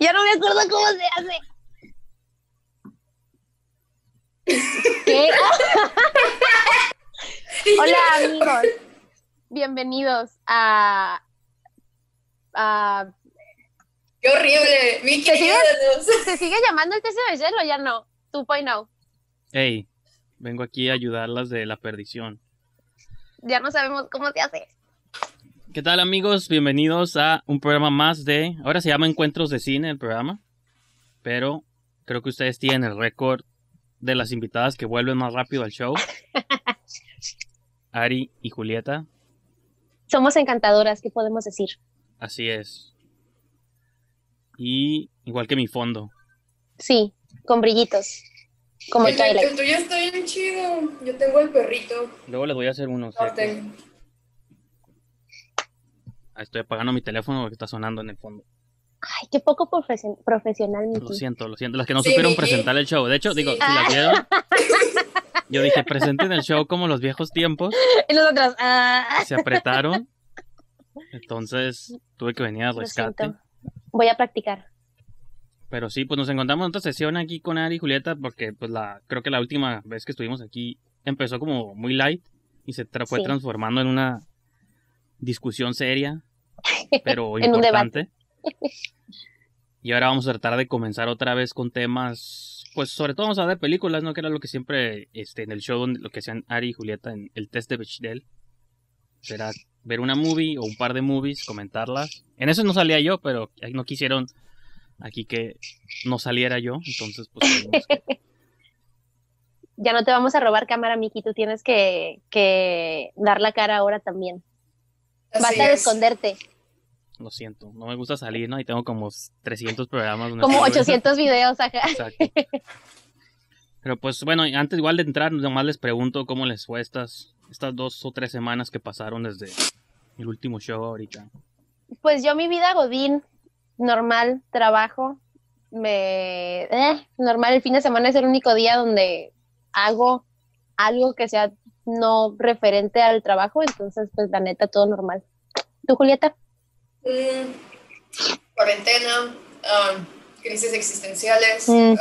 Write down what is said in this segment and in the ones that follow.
Ya no me acuerdo cómo se hace. ¿Qué? Hola, amigos. Bienvenidos a... ¡Qué horrible! Miki, ayúdanos. ¿Se sigue llamando el test de Bechdel o ya no? 2.0. Hey, vengo aquí a ayudarlas de la perdición. Ya no sabemos cómo se hace. ¿Qué tal, amigos? Bienvenidos a un programa más de... Ahora se llama Encuentros de Cine el programa. Pero creo que ustedes tienen el récord de las invitadas que vuelven más rápido al show. Ari y Julieta. Somos encantadoras, ¿qué podemos decir? Así es. Y igual que mi fondo. Sí, con brillitos. Como El Twilight. tuyo está bien chido. Yo tengo el perrito. Luego les voy a hacer unos. No tengo. Estoy apagando mi teléfono porque está sonando en el fondo. Ay, qué poco profesional, Miki. Lo siento. Las que no Sí, supieron Miki. presentar el show. De hecho, Sí. digo, si las vieron, yo dije, presenten el show como los viejos tiempos. Y nosotras, Se apretaron. Entonces tuve que venir al Lo rescate. siento. Voy a practicar. Pero sí, pues nos encontramos en otra sesión aquí con Ari y Julieta porque pues creo que la última vez que estuvimos aquí empezó como muy light y se fue Sí. transformando en una discusión seria, pero En un importante. Y ahora vamos a tratar de comenzar otra vez con temas, pues sobre todo vamos a hablar de películas, ¿no? Que era lo que siempre en el show, lo que hacían Ari y Julieta en el test de Bechdel. Era ver una movie o un par de movies, comentarlas. En eso no salía yo, pero no quisieron aquí que no saliera yo, entonces pues tuvimos que... Ya no te vamos a robar cámara, Miki. Tú tienes que dar la cara ahora también. Así Basta de es. esconderte. Lo siento, no me gusta salir, ¿no? Y tengo como 300 programas. donde Como salgo. 800 videos acá. Exacto. Pero pues bueno, antes igual de entrar, nomás les pregunto cómo les fue estas 2 o 3 semanas que pasaron desde el último show ahorita. Pues yo mi vida godín, normal, trabajo, normal, el fin de semana es el único día donde hago algo que sea no referente al trabajo, entonces pues la neta todo normal. ¿Tú, Julieta? Cuarentena, crisis existenciales. Ujú.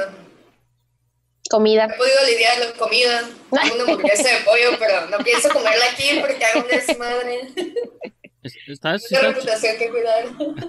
Comida. He podido lidiar con comida. Tengo una hamburguesa de pollo, pero no pienso comerla aquí porque hago un desmadre. ¿Estás Una reputación que cuidar.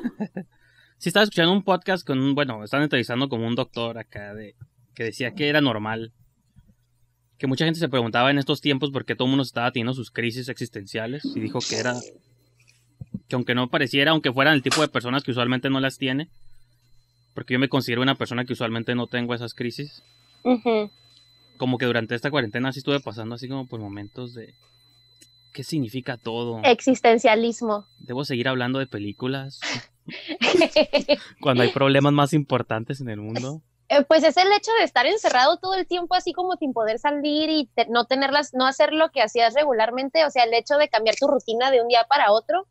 sí estaba escuchando un podcast están entrevistando como un doctor acá que decía que era normal. Que mucha gente se preguntaba en estos tiempos por qué todo el mundo estaba teniendo sus crisis existenciales. Y dijo que era... Que aunque no pareciera, aunque fueran el tipo de personas que usualmente no las tiene. Porque yo me considero una persona que usualmente no tengo esas crisis. Uh-huh. Como que durante esta cuarentena sí estuve pasando así como por momentos de... ¿Qué significa todo? Existencialismo. ¿Debo seguir hablando de películas? Cuando hay problemas más importantes en el mundo. Pues es el hecho de estar encerrado todo el tiempo así como sin poder salir y no hacer lo que hacías regularmente, o sea, el hecho de cambiar tu rutina de un día para otro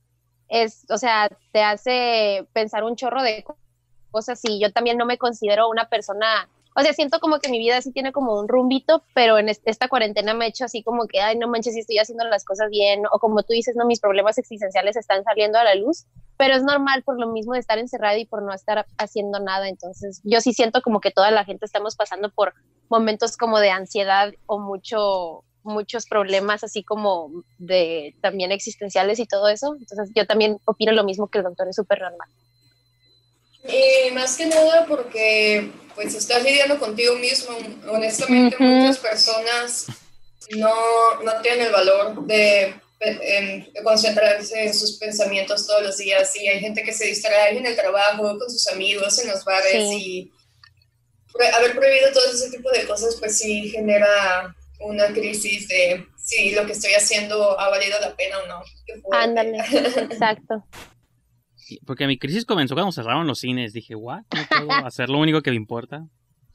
te hace pensar un chorro de cosas y yo también no me considero una persona, o sea, siento como que mi vida sí tiene como un rumbito, pero en esta cuarentena me he hecho así como que, ay, no manches, si estoy haciendo las cosas bien, o como tú dices, no, mis problemas existenciales están saliendo a la luz, pero es normal por lo mismo de estar encerrado y por no estar haciendo nada, entonces yo sí siento como que toda la gente estamos pasando por momentos como de ansiedad o muchos problemas así como de también existenciales y todo eso, entonces yo también opino lo mismo que el doctor, es súper normal. Y más que nada porque pues estás lidiando contigo mismo. Honestamente, Ujú. muchas personas no tienen el valor de concentrarse en sus pensamientos todos los días, y hay gente que se distrae en el trabajo, con sus amigos, en los bares, Sí. y haber prohibido todo ese tipo de cosas pues sí genera una crisis de si lo que estoy haciendo ha valido la pena o no. Qué fuerte. Ándale, exacto. Porque mi crisis comenzó cuando cerraron los cines. Dije, ¿what? No puedo hacer lo único que me importa.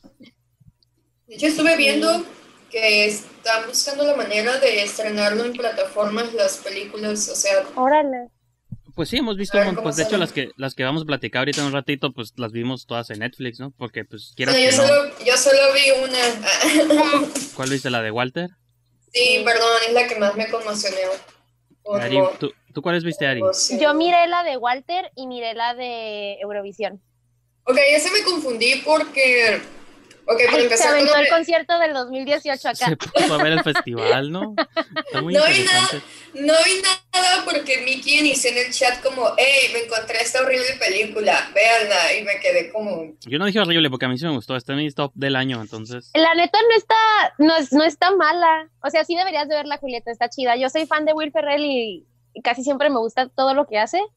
De hecho, estuve viendo que están buscando la manera de estrenarlo en plataformas, las películas, o sea... Órale. Pues sí, hemos visto, pues de hecho las que vamos a platicar ahorita en un ratito, pues las vimos todas en Netflix, ¿no? Porque pues quieras Bueno, que no. yo solo vi una. ¿Cuál viste? ¿La de Walter? Sí, perdón, es la que más me conmocionó. Ari, ¿tú cuáles viste, Ari? Yo miré la de Walter y miré la de Eurovisión. Ok, ese me confundí porque... Ok, para Se empezar... aventó el concierto del 2018 acá. Se puso a ver el festival, ¿no? Está muy No vi interesante. nada porque Mickey inició en el chat como, hey, me encontré esta horrible película, véanla, y me quedé como... Yo no dije horrible porque a mí sí me gustó, está en mi top del año, entonces... La neta no está mala. O sea, sí deberías de verla, Julieta, está chida. Yo soy fan de Will Ferrell y casi siempre me gusta todo lo que hace.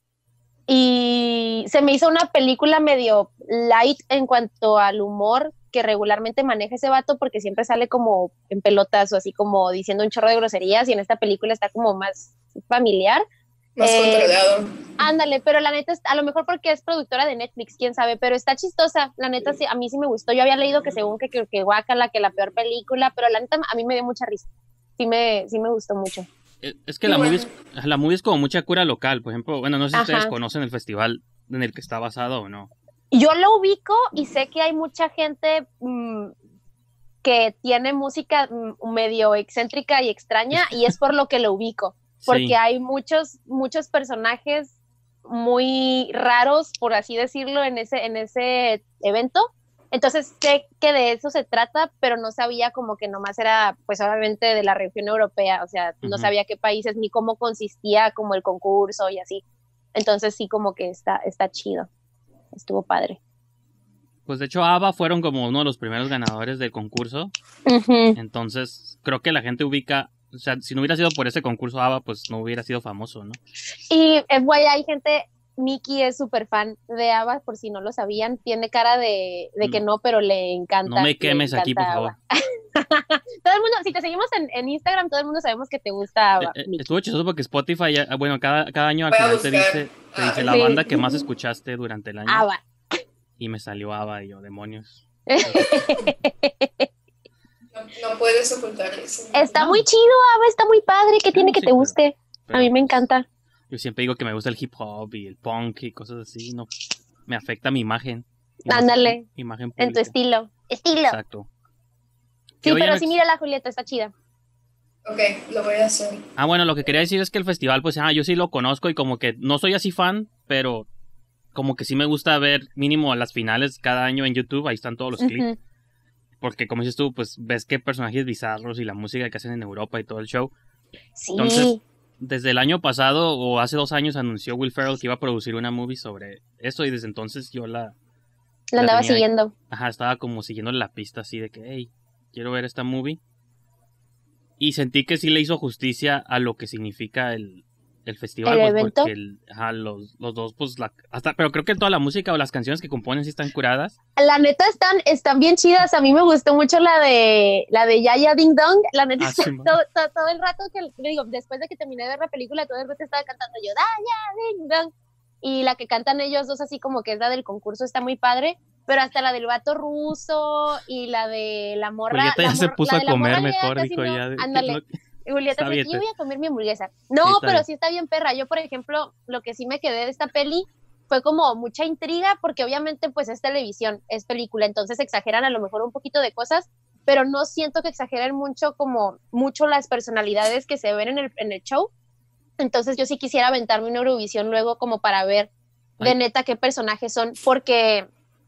Y se me hizo una película medio light en cuanto al humor que regularmente maneja ese vato, porque siempre sale como en pelotas o así como diciendo un chorro de groserías, y en esta película está como más familiar. Más controlado. Ándale, pero la neta, a lo mejor porque es productora de Netflix, quién sabe, pero está chistosa. La neta, sí, a mí sí me gustó. Yo había leído que según que guácala, que la peor película, pero la neta a mí me dio mucha risa. Sí me gustó mucho. Es que la movie es como mucha cura local, por ejemplo, bueno, no sé si ustedes conocen el festival en el que está basado o no. Yo lo ubico y sé que hay mucha gente que tiene música medio excéntrica y extraña, y es por lo que lo ubico, porque sí, hay muchos personajes muy raros, por así decirlo, en ese evento. Entonces sé que de eso se trata, pero no sabía como que nomás era, pues obviamente de la región europea, o sea, no sabía qué países ni cómo consistía como el concurso y así. Entonces sí, como que está chido. Estuvo padre. Pues de hecho ABBA fueron como uno de los primeros ganadores del concurso. Entonces creo que la gente ubica, o sea, si no hubiera sido por ese concurso ABBA, pues no hubiera sido famoso, ¿no? Y güey, hay gente, Mickie es súper fan de ABBA, por si no lo sabían, tiene cara de que no, pero le encanta. No me quemes aquí, por favor. Todo el mundo, si te seguimos en Instagram, todo el mundo sabemos que te gusta ABBA. Estuvo chistoso porque Spotify, bueno, cada año al final te dice la banda que más escuchaste durante el año. ABBA. Y me salió ABBA y yo, demonios. No puedes ocultar eso. Está muy chido, ABBA, está muy padre. ¿Qué tiene que te guste? Pero a mí me encanta. Yo siempre digo que me gusta el hip hop y el punk y cosas así. No, me afecta mi imagen. Ándale. Imagen pública. En tu estilo. Exacto. Sí, pero sí, mira la Julieta, está chida. Ok, lo voy a hacer. Bueno, lo que quería decir es que el festival, pues, yo sí lo conozco y como que no soy así fan, pero como que sí me gusta ver mínimo las finales cada año en YouTube, ahí están todos los clips. Porque como dices tú, pues ves qué personajes bizarros y la música que hacen en Europa y todo el show. Sí. Entonces, desde el año pasado o hace 2 años anunció Will Ferrell que iba a producir una movie sobre eso, y desde entonces yo la andaba siguiendo. Estaba como siguiendo la pista así de que, hey, quiero ver esta movie. Y sentí que sí le hizo justicia a lo que significa el festival. ¿El pues, evento? Porque los dos, pues, pero creo que toda la música o las canciones que componen sí están curadas. La neta están bien chidas. A mí me gustó mucho la de Yaya Ding Dong. La neta, sí, todo el rato digo, después de que terminé de ver la película, todo el rato estaba cantando yo, Yaya Ding Dong. Y la que cantan ellos dos, así como que es la del concurso, está muy padre. Pero hasta la del vato ruso y la de la morra. Julieta ya se puso a comer mejor, dijo no. ya. Ándale. Julieta, yo voy a comer mi hamburguesa. No, sí, pero bien. Sí está bien perra. Yo, por ejemplo, lo que sí me quedé de esta peli fue como mucha intriga, porque obviamente pues es televisión, es película, entonces exageran a lo mejor un poquito de cosas, pero no siento que exageren mucho las personalidades que se ven en el show. Entonces yo sí quisiera aventarme una Eurovisión luego como para ver de neta qué personajes son, porque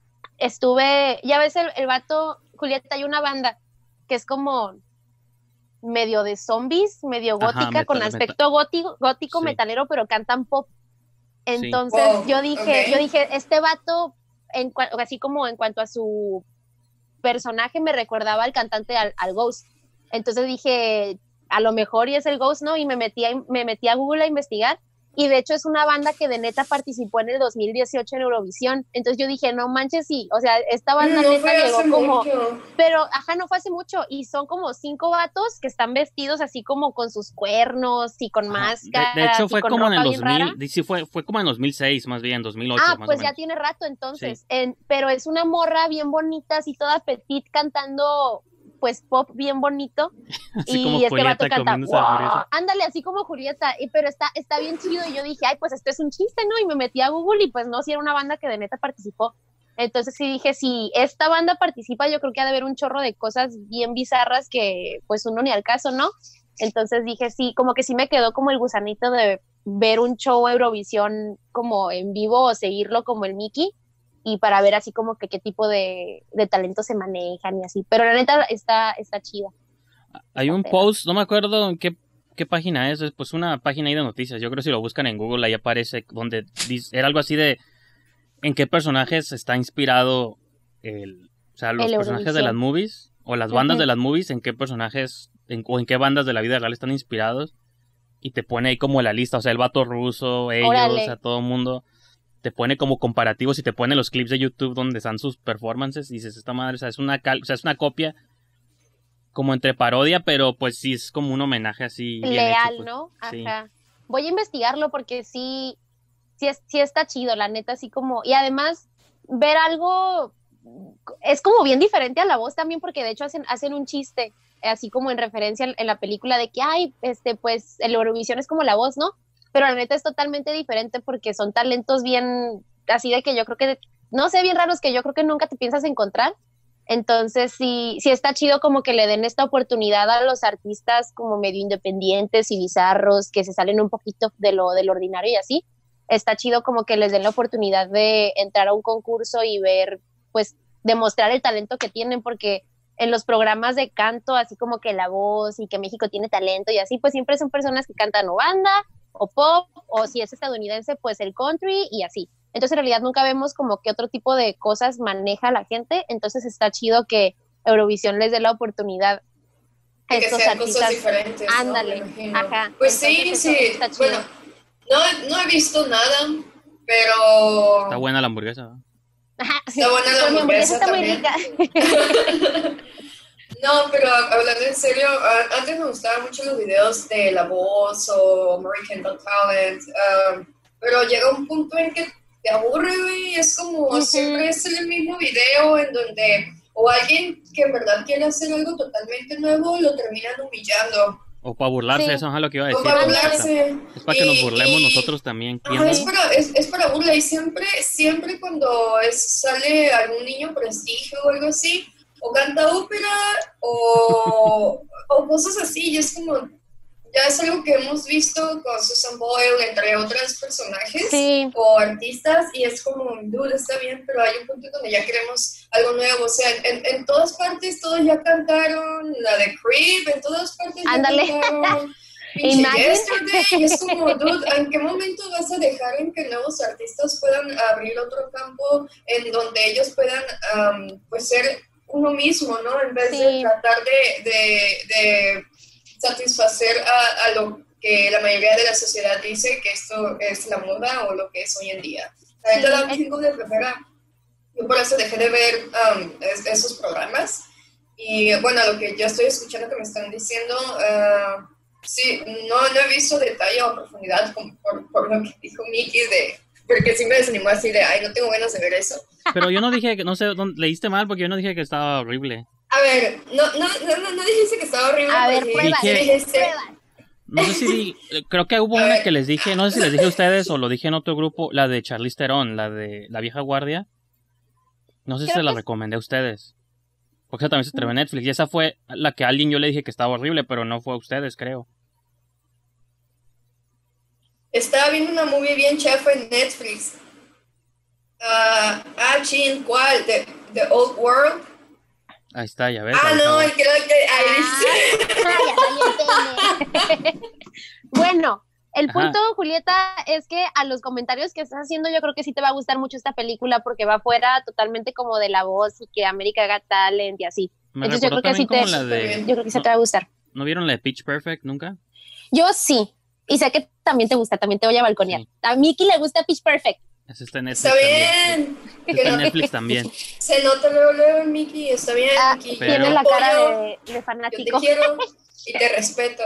ya ves el vato, Julieta, hay una banda que es como medio de zombies, medio gótica, con aspecto gótico, sí, metalero, pero cantan pop. Entonces sí. Yo dije, este vato, así como en cuanto a su personaje, me recordaba al cantante al Ghost. Entonces dije, a lo mejor y es el Ghost, ¿no? Y me metí a Google a investigar. Y de hecho es una banda que de neta participó en el 2018 en Eurovisión. Entonces yo dije, no manches, sí. O sea, esta banda neta llegó como... Mucho. Pero, no fue hace mucho. Y son como 5 vatos que están vestidos así como con sus cuernos y con máscaras. De hecho fue como en el 2000, sí, fue como en 2006, más bien, 2008. Más pues ya tiene rato entonces. Sí. Pero es una morra bien bonita, así toda petit, cantando... pues pop bien bonito. Así y como este Julieta vato canta, wow, ándale, así como Julieta, pero está bien chido, y yo dije, pues esto es un chiste, ¿no? Y me metí a Google y pues no, si era una banda que de neta participó. Entonces sí dije, si esta banda participa, yo creo que ha de haber un chorro de cosas bien bizarras que pues uno ni al caso, ¿no? Entonces dije, sí, como que sí me quedó como el gusanito de ver un show Eurovisión como en vivo o seguirlo como el Mickey. y para ver así como que qué tipo de talento se manejan y así. Pero la neta está chida. Hay un post, no me acuerdo en qué página es pues una página ahí de noticias. Yo creo que si lo buscan en Google ahí aparece donde era algo así de en qué personajes está inspirado o sea, los personajes de las movies o las bandas de las movies, en qué personajes o en qué bandas de la vida real están inspirados. Y te pone ahí como la lista, o sea, el vato ruso, ellos, Órale. o sea, todo el mundo. Te pone como comparativos y te pone los clips de YouTube donde están sus performances. Y dices, esta madre, o sea, es una copia como entre parodia, pero pues sí es como un homenaje así bien leal, hecho, pues. ¿no? Sí. Ajá. Voy a investigarlo porque sí está chido, la neta, así como, y además ver algo es como bien diferente a La Voz también, porque de hecho hacen un chiste, así como en referencia en la película de que, ay, pues el Eurovisión es como La Voz, ¿no? Pero la neta es totalmente diferente porque son talentos bien, así de que yo creo que, no sé, bien raros que yo creo que nunca te piensas encontrar. Entonces sí está chido como que le den esta oportunidad a los artistas como medio independientes y bizarros que se salen un poquito de lo del ordinario y así. Está chido como que les den la oportunidad de entrar a un concurso y ver, pues, demostrar el talento que tienen, porque en los programas de canto, así como que La Voz y que México tiene talento y así, pues siempre son personas que cantan o banda o pop, o si es estadounidense, pues el country y así. Entonces, en realidad nunca vemos como que otro tipo de cosas maneja la gente, entonces está chido que Eurovisión les dé la oportunidad a que estos sean artistas. cosas diferentes, Ándale, ¿no? Me imagino. ajá. Pues entonces, sí, está chido. bueno, no he visto nada, pero... Está buena la hamburguesa, ¿no? Ajá. Está buena la hamburguesa está también. muy rica. No, pero hablando en serio, antes me gustaban mucho los videos de La Voz o American Got Talent, pero llega un punto en que te aburre, güey, es como siempre es el mismo video en donde o alguien que en verdad quiere hacer algo totalmente nuevo lo terminan humillando. O para burlarse, Sí. eso es lo que iba a decir. O para burlarse. Es para que nos burlemos nosotros también. Es para burla y siempre cuando sale algún niño prestigio o algo así, o canta ópera o cosas así, y es como, ya es algo que hemos visto con Susan Boyle, entre otros personajes o artistas, y es como, dude, está bien, pero hay un punto donde ya queremos algo nuevo, o sea, en todas partes todos ya cantaron la de Creep, en todas partes ya cantaron Yesterday, y es como, dude, ¿en qué momento vas a dejar en que nuevos artistas puedan abrir otro campo en donde ellos puedan, pues, ser uno mismo, ¿no? En vez de tratar de satisfacer a lo que la mayoría de la sociedad dice que esto es la moda o lo que es hoy en día. La gente da un chingo de flojera. Yo por eso dejé de ver esos programas. Y bueno, lo que yo estoy escuchando que me están diciendo, sí, no he visto detalle o profundidad por lo que dijo Miki, porque sí me desanimó así de, ay, no tengo ganas de ver eso. Pero yo no dije que, no sé, leíste mal porque yo no dije que estaba horrible. A ver, no dijiste que estaba horrible. A ver, prueba. No sé si creo que hubo una que les dije, no sé si les dije a ustedes o lo dije en otro grupo, la de Charlize Theron, la de La Vieja Guardia. No sé si se la recomendé a ustedes. Porque esa también se estrenó en Netflix. Y esa fue la que a alguien yo le dije que estaba horrible, pero no fue a ustedes, creo. Estaba viendo una movie bien chafa en Netflix. Chin, ¿cuál? The Old World. Ahí está, ya ves. No, creo que Bueno, el punto, Julieta, es que a los comentarios que estás haciendo yo creo que sí te va a gustar mucho esta película porque va fuera totalmente como de La Voz y que America Got Talent y así. Entonces yo creo que sí yo creo que sí te va a gustar. ¿No vieron la de Pitch Perfect nunca? Yo sí, y sé que también te gusta, también te voy a balconear. Sí. A Miki le gusta Pitch Perfect. Ese está en Netflix. Está bien. Está en Netflix también. Se nota luego, Miki, está bien. Miki. Tiene la cara de fanático. Yo te quiero y te respeto.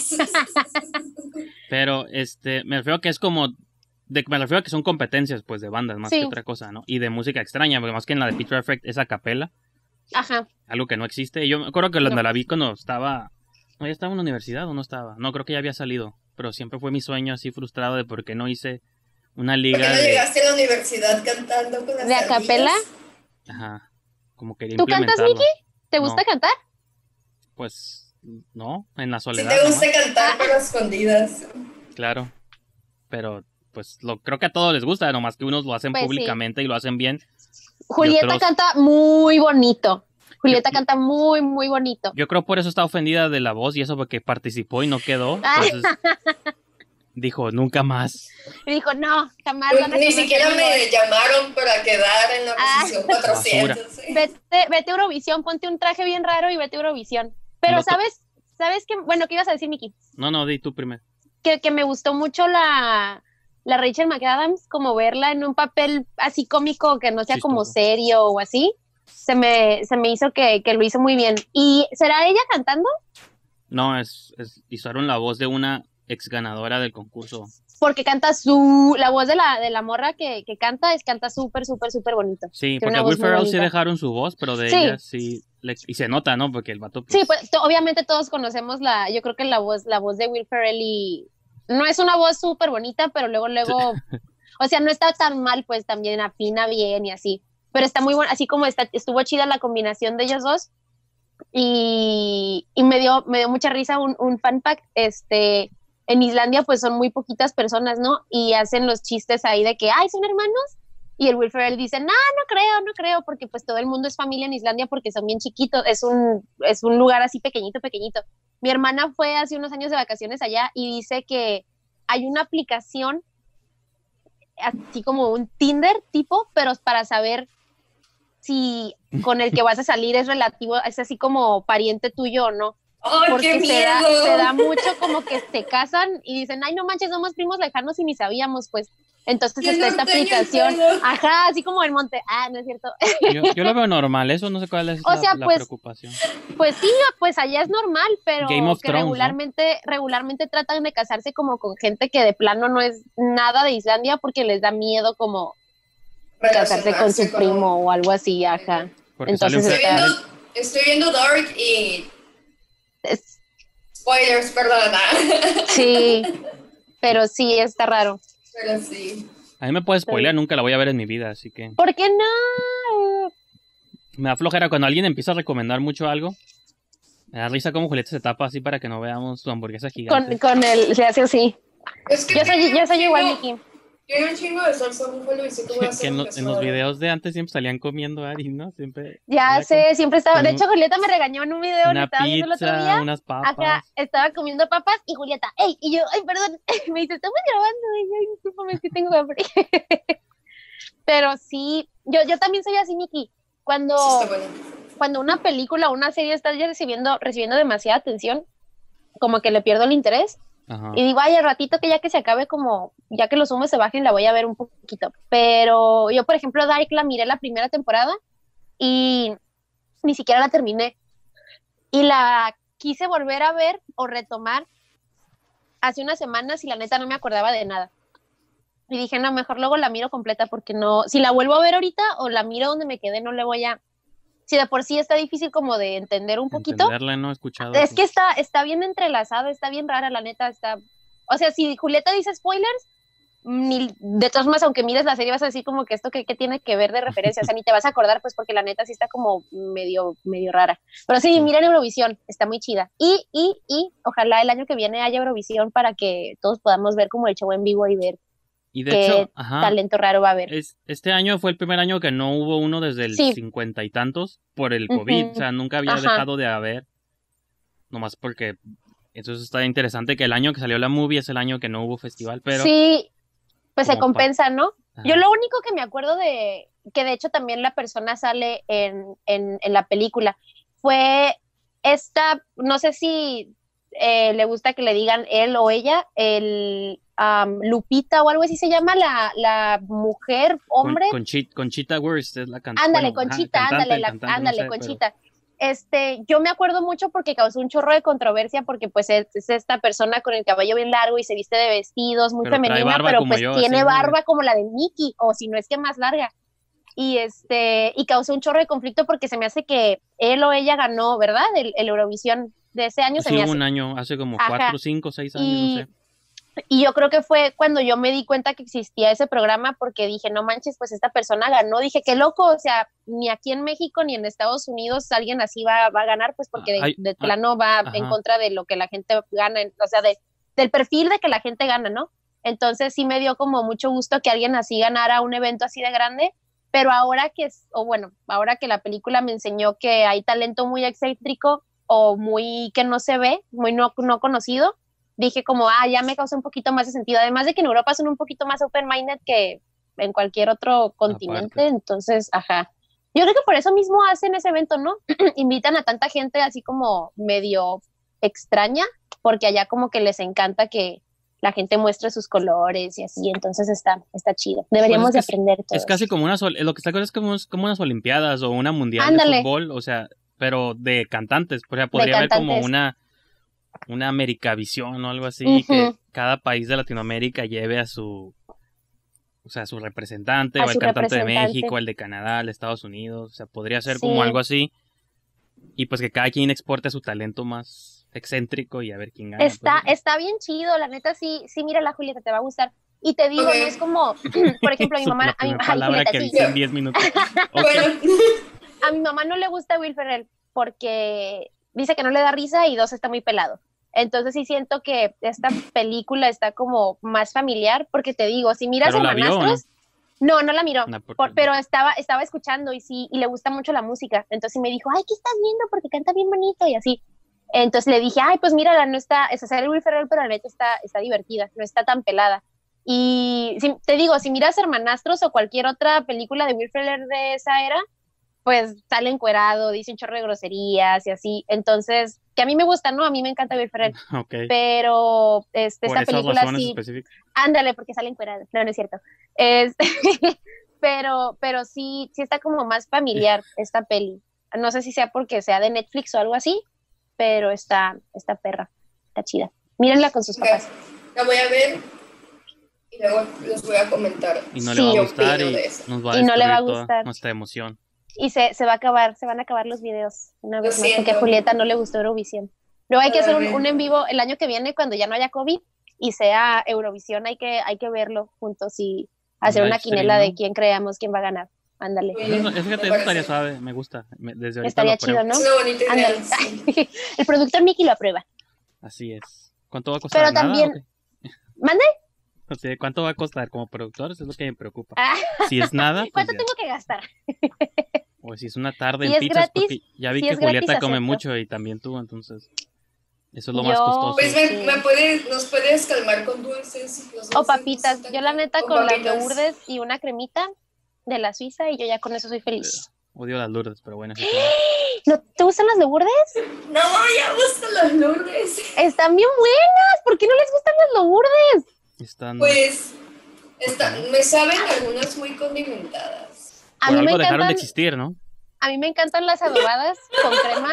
Pero me refiero a que es como me refiero a que son competencias pues de bandas más que otra cosa, ¿no? Y de música extraña, porque más que en la de Pitch Perfect es a capela. Ajá. Algo que no existe. Yo me acuerdo que cuando la vi cuando estaba, no, ya estaba en la universidad o no estaba. No, creo que ya había salido, pero siempre fue mi sueño así frustrado de por qué no hice una liga. ¿Por qué no llegaste a la universidad cantando con las de a capela? Ajá. Como quería ¿Tú cantas, Miki? ¿Te gusta cantar? Pues no, en la soledad. Sí te gusta cantar, pero escondidas. Claro. Pero pues creo que a todos les gusta, nomás que unos lo hacen públicamente y lo hacen bien. Julieta canta muy bonito. Julieta canta muy, muy bonito. Yo creo por eso está ofendida de la voz y eso porque participó y no quedó. Entonces dijo, nunca más. Y dijo, no, jamás. Ni siquiera me llamaron para quedar en la posición 400. ¿Sí? Vete a Eurovisión, ponte un traje bien raro y vete a Eurovisión. Pero ¿sabes qué? Bueno, ¿qué ibas a decir, Miki? No, di tú primero. Que me gustó mucho la Rachel McAdams, como verla en un papel así cómico que no sea chistoso, como serio o así. Se me hizo que lo hizo muy bien. ¿Y será ella cantando? No, usaron la voz de una ex ganadora del concurso. Porque canta la voz de la morra que canta súper, súper, súper bonito. Sí, porque a Will Ferrell sí dejaron su voz, pero de ella sí, y se nota, ¿no? Porque el vato... Sí, pues obviamente todos conocemos yo creo que la voz de Will Ferrell y no es una voz súper bonita, pero luego, sí. O sea, no está tan mal, pues también afina bien y así. Pero está muy bueno, así como estuvo chida la combinación de ellos dos. Y me dio mucha risa un fan fact, en Islandia pues son muy poquitas personas, ¿no? Y hacen los chistes ahí de que, ay, ¿son hermanos? Y el Will Ferrell dice, no creo, porque pues todo el mundo es familia en Islandia porque son bien chiquitos, es un lugar así pequeñito. Mi hermana fue hace unos años de vacaciones allá y dice que hay una aplicación así como un Tinder tipo, pero para saber si con el que vas a salir es relativo, es así como pariente tuyo o no. ¡Ay, porque qué se da mucho como que se casan y dicen, ay, no manches, somos primos lejanos y ni sabíamos, pues. Entonces está esta aplicación, ajá, así como en Monte, no es cierto. Yo lo veo normal, eso no sé cuál es la preocupación. Pues sí, pues allá es normal, pero Game of que Thrones, regularmente tratan de casarse como con gente que de plano no es nada de Islandia porque les da miedo como casarse con su primo o algo así, ajá. Porque entonces estoy viendo Dark y... Spoilers, perdona. Sí, pero sí, está raro. Pero sí. A mí me puede spoilear, nunca la voy a ver en mi vida, así que... ¿Por qué no? Me da flojera cuando alguien empieza a recomendar mucho algo. Me da risa como Julieta se tapa así para que no veamos su hamburguesa gigante. Se hace así. Es que yo soy igual, Miki. Tiene un chingo de salsa búfalo y sé que voy a hacer en los videos de antes siempre salían comiendo Ari, ¿no? Siempre. Ya sé, siempre estaba. De hecho, Julieta me regañó en un video que estaba viendo el otro día. Unas papas. Acá estaba comiendo papas y Julieta, ¡ey! Y yo, ¡ay, perdón! Me dice, estamos grabando. Y yo, ay, discúlpame, es que tengo hambre. Pero sí, yo también soy así, Miki. Cuando una película o una serie está ya recibiendo demasiada atención, como que le pierdo el interés. Ajá. Y digo, ay, al ratito que ya que se acabe, como ya que los humos se bajen, la voy a ver un poquito. Pero yo, por ejemplo, Dark la miré la primera temporada y ni siquiera la terminé. Y la quise volver a ver o retomar hace unas semanas y la neta no me acordaba de nada. Y dije, no, mejor luego la miro completa porque no, si la vuelvo a ver ahorita o la miro donde me quedé, no le voy a... Si de por sí está difícil como de entender un poquito. Entenderla, no he escuchado. Es que está bien entrelazada, está bien rara, la neta, O sea, si Julieta dice spoilers, de todas formas, aunque mires la serie, vas a decir como que esto que tiene que ver de referencia, o sea, ni te vas a acordar, pues, porque la neta sí está como medio rara. Pero sí, miren Eurovisión, está muy chida. Y ojalá el año que viene haya Eurovisión para que todos podamos ver como el show en vivo y ver y de hecho, talento raro va a haber. Este año fue el primer año que no hubo uno desde el 50 y tantos por el COVID, o sea, nunca había dejado de haber, nomás porque entonces está interesante que el año que salió la movie es el año que no hubo festival, pero... Sí, pues se compensa, ¿no? Yo lo único que me acuerdo que de hecho también la persona sale en la película, fue esta, no sé si le gusta que le digan él o ella, Lupita o algo así se llama, la mujer, hombre. Conchita Wurst es la cantante. Ándale, Conchita, ándale, Conchita. Yo me acuerdo mucho porque causó un chorro de controversia porque pues es esta persona con el cabello bien largo y se viste de vestidos, muy femenina, pero pues tiene barba como la de Nikki, o si no es que más larga. Y causó un chorro de conflicto porque se me hace que él o ella ganó, ¿verdad? El Eurovisión de ese año. Sí, un año, hace como 4, 5, 6 años, no sé. Y yo creo que fue cuando yo me di cuenta que existía ese programa porque dije, no manches, pues esta persona ganó. Dije, qué loco, o sea, ni aquí en México ni en Estados Unidos alguien así va a ganar, pues porque de plano va en contra de lo que la gente gana, o sea, del perfil de que la gente gana, ¿no? Entonces sí me dio como mucho gusto que alguien así ganara un evento así de grande pero ahora que la película me enseñó que hay talento muy excéntrico o muy que no se ve, muy no conocido, dije como, ya me causó un poquito más de sentido, además de que en Europa son un poquito más open-minded que en cualquier otro continente, entonces, yo creo que por eso mismo hacen ese evento, ¿no? Invitan a tanta gente así como medio extraña, porque allá como que les encanta que la gente muestre sus colores y así, entonces está chido. Deberíamos de aprender todo. Es casi como lo que está es como unas olimpiadas o una mundial de fútbol, o sea, pero de cantantes, o sea, podría haber como una Americavisión o algo así, que cada país de Latinoamérica lleve a su representante, o el cantante de México, el de Canadá, el de Estados Unidos, o sea, podría ser como algo así, y pues que cada quien exporte su talento más excéntrico y a ver quién gana. Está bien chido, la neta, sí, mírala, Julieta, te va a gustar. Y te digo, no es como, por ejemplo, a mi mamá... palabra que dice en 10 minutos. A mi mamá no le gusta Will Ferrell porque dice que no le da risa y 2, está muy pelado. Entonces sí siento que esta película está como más familiar, porque te digo, si miras Hermanastros... No la miró, pero estaba escuchando y le gusta mucho la música. Entonces me dijo, ¿qué estás viendo? Porque canta bien bonito y así. Entonces le dije, pues mírala, no está, es hacer Will Ferrell, pero la neta está divertida, no está tan pelada. Y te digo, si miras Hermanastros o cualquier otra película de Will Ferrell de esa era, pues sale encuerado, dice un chorro de groserías y así. Entonces, que a mí me gusta, ¿no? A mí me encanta Will Ferrell. Okay. Pero esta película sí. Ándale, porque sale encuerado. No es cierto. Pero sí está como más familiar esta peli. No sé si sea porque sea de Netflix o algo así, pero está perra, está chida. Mírenla con sus papás. La voy a ver y luego les voy a comentar. Y no le va a gustar y nos va a no le va a gustar nuestra emoción. Y se van a acabar los videos una vez más, porque a Julieta no le gustó Eurovisión. Luego hay que hacer un en vivo el año que viene cuando ya no haya COVID y sea Eurovisión, hay que verlo juntos y hacer una quinela de quién creamos quién va a ganar. Ándale. Fíjate, eso estaría suave, me gusta. Desde ahorita estaría chido, ¿no? Ándale. El productor Mickey lo aprueba. Así es. ¿Cuánto va a costar? Pero también... ¿Mande? O sea, ¿cuánto va a costar como productor? Eso es lo que me preocupa. Si es nada, pues ¿cuánto tengo que gastar? O si es una tarde en pizzas, gratis, porque ya vi que Julieta come mucho y también tú, entonces eso es lo más costoso. Pues nos puedes calmar con dulces. O papitas. Yo la neta con las Lourdes y una cremita de la Suiza y yo ya con eso soy feliz. Odio las Lourdes, pero bueno. ¿No te gustan las Lourdes? No, ya gustan las Lourdes. Están bien buenas. ¿Por qué no les gustan las Lourdes? Pues me saben algunas muy condimentadas. Por algo dejaron de existir, ¿no? A mí me encantan las adobadas con crema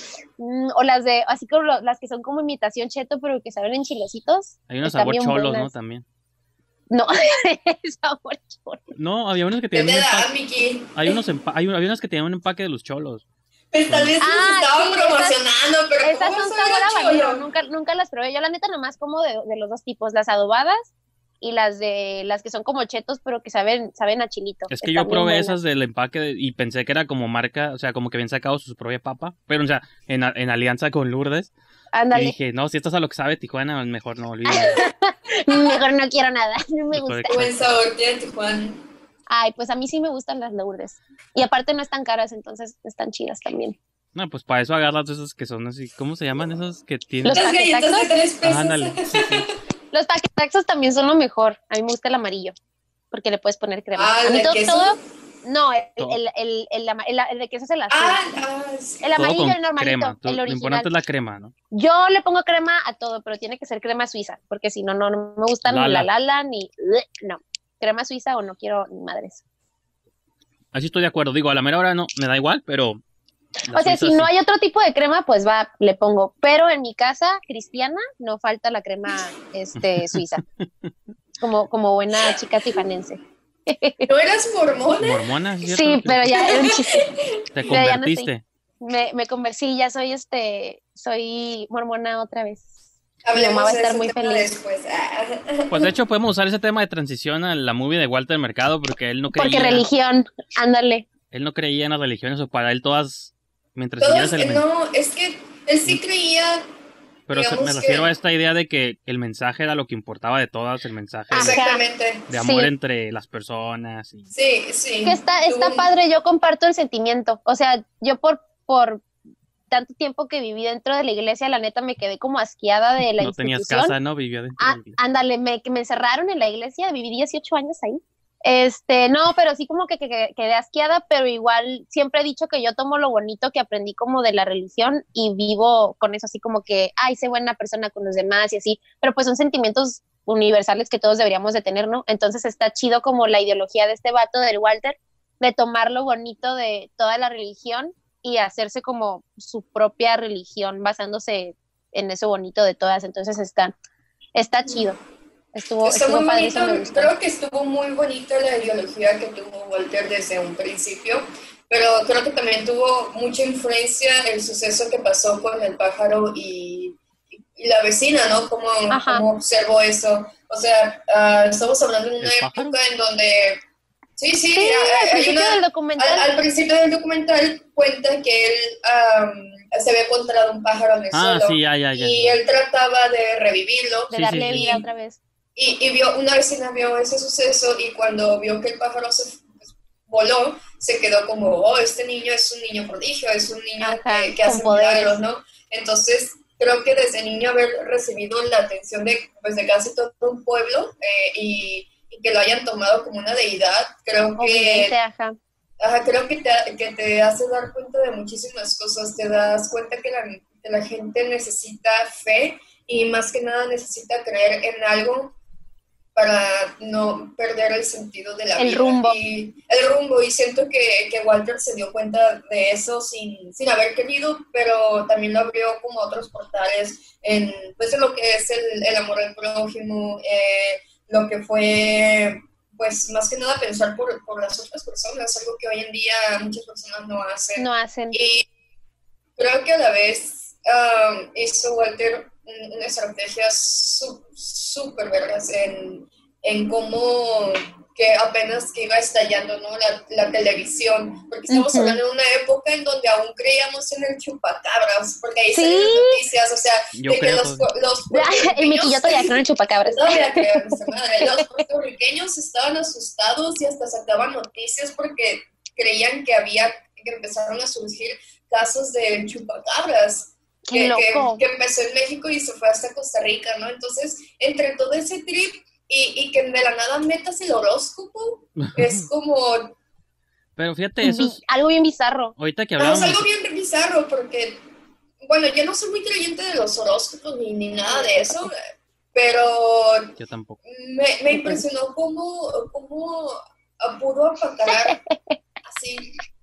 o las de, así como las que son como imitación cheto, pero que saben en chilecitos. Hay unos sabor cholos, buenas. ¿No? También. No, sabor cholo. No, había unos que tenían había unas que tenían un empaque de los cholos. Pues tal vez los estaban promocionando, pero esas son sabor a vainilla, nunca las probé. Yo la neta nomás como de los dos tipos, las adobadas y las que son como chetos, pero que saben a chilito. Es que yo probé esas del empaque y pensé que era como marca, o sea, como que habían sacado su propia papa, pero o sea, en alianza con Lourdes. Ándale. Y dije, no, si esto es a lo que sabe Tijuana, mejor no olvides. Mejor no quiero nada, no me gusta. Buen sabor tiene Tijuana. Ay, pues a mí sí me gustan las Lourdes. Y aparte no están caras, entonces están chidas también. No, pues para eso agarras esas que son así, ¿cómo se llaman esas que tienen? Los galletas de 3 pesos. Ándale, sí. Los paquetaxos también son lo mejor. A mí me gusta el amarillo, porque le puedes poner crema. A mí todo. No, el de queso es el azul. El amarillo, el normalito, crema. el original. Lo importante es la crema, ¿no? Yo le pongo crema a todo, pero tiene que ser crema suiza, porque si no, no me gustan ni la Lala, ni... No, crema suiza o no quiero ni madres. Así estoy de acuerdo. Digo, a la mera hora no, me da igual, pero... O sea, si no hay otro tipo de crema, pues le pongo. Pero en mi casa cristiana no falta la crema suiza. Como buena chica tifanense. ¿No eras mormona? ¿Mormona? ¿Cierto? Sí, pero ya era un chiste. ¿Te convertiste? Me convertí, ya soy mormona otra vez. Mi mamá va a estar muy feliz. Después. Pues de hecho podemos usar ese tema de transición a la movie de Walter Mercado porque él no creía... Porque religión, ándale. Él no creía en las religiones o para él todas... No, es que él sí creía Pero me refiero a esta idea de que el mensaje era lo que importaba de todas, el mensaje de amor entre las personas. Y... Sí. Que está padre, yo comparto el sentimiento. O sea, yo por tanto tiempo que viví dentro de la iglesia, la neta me quedé como asqueada de la institución. No tenías casa, ¿no? Vivía dentro de la iglesia. Ándale, me encerraron en la iglesia, viví 18 años ahí. No, pero sí como que quedé asqueada, pero igual siempre he dicho que yo tomo lo bonito que aprendí como de la religión y vivo con eso así como que, ay, sé buena persona con los demás y así, pero pues son sentimientos universales que todos deberíamos de tener, ¿no? Entonces está chido como la ideología de este vato del Walter, de tomar lo bonito de toda la religión y hacerse como su propia religión basándose en eso bonito de todas, entonces está chido. Estuvo muy padre, bonito, creo que estuvo muy bonita la ideología que tuvo Walter desde un principio, pero creo que también tuvo mucha influencia el suceso que pasó con el pájaro y la vecina, ¿no? ¿Cómo observó eso? O sea, estamos hablando de una época en donde... Sí, al principio del documental cuenta que él se había encontrado un pájaro en el suelo y él trataba de revivirlo. De darle vida otra vez. Y una vecina vio ese suceso y cuando vio que el pájaro voló, se quedó como, este niño es un niño prodigio, es un niño que hace milagros, ¿no? Entonces, creo que desde niño haber recibido la atención de casi todo un pueblo y que lo hayan tomado como una deidad, creo que... creo que te hace dar cuenta de muchísimas cosas, te das cuenta que la gente necesita fe y más que nada necesita creer en algo para no perder el sentido de la vida. El rumbo, y siento que Walter se dio cuenta de eso sin haber querido, pero también lo abrió como otros portales en lo que es el amor al prójimo, lo que fue, pues, más que nada pensar por las otras personas, algo que hoy en día muchas personas no hacen. Y creo que a la vez hizo Walter una estrategia súper vergas en cómo que apenas que iba estallando, ¿no? la televisión, porque estamos hablando de una época en donde aún creíamos en el chupacabras, porque ahí salen las noticias, o sea, de que los y Miki, yo todavía creo en el chupacabras. Todavía creo en esa madre. Los puertorriqueños estaban asustados y hasta sacaban noticias porque creían que empezaron a surgir casos de chupacabras. Que empezó en México y se fue hasta Costa Rica, ¿no? Entonces, entre todo ese trip y que de la nada metas el horóscopo, es como... Pero fíjate, eso es... algo bien bizarro. Ahorita que hablamos... es algo bien bizarro porque, bueno, yo no soy muy creyente de los horóscopos ni nada de eso, pero... Yo tampoco. Me impresionó cómo pudo apagar así...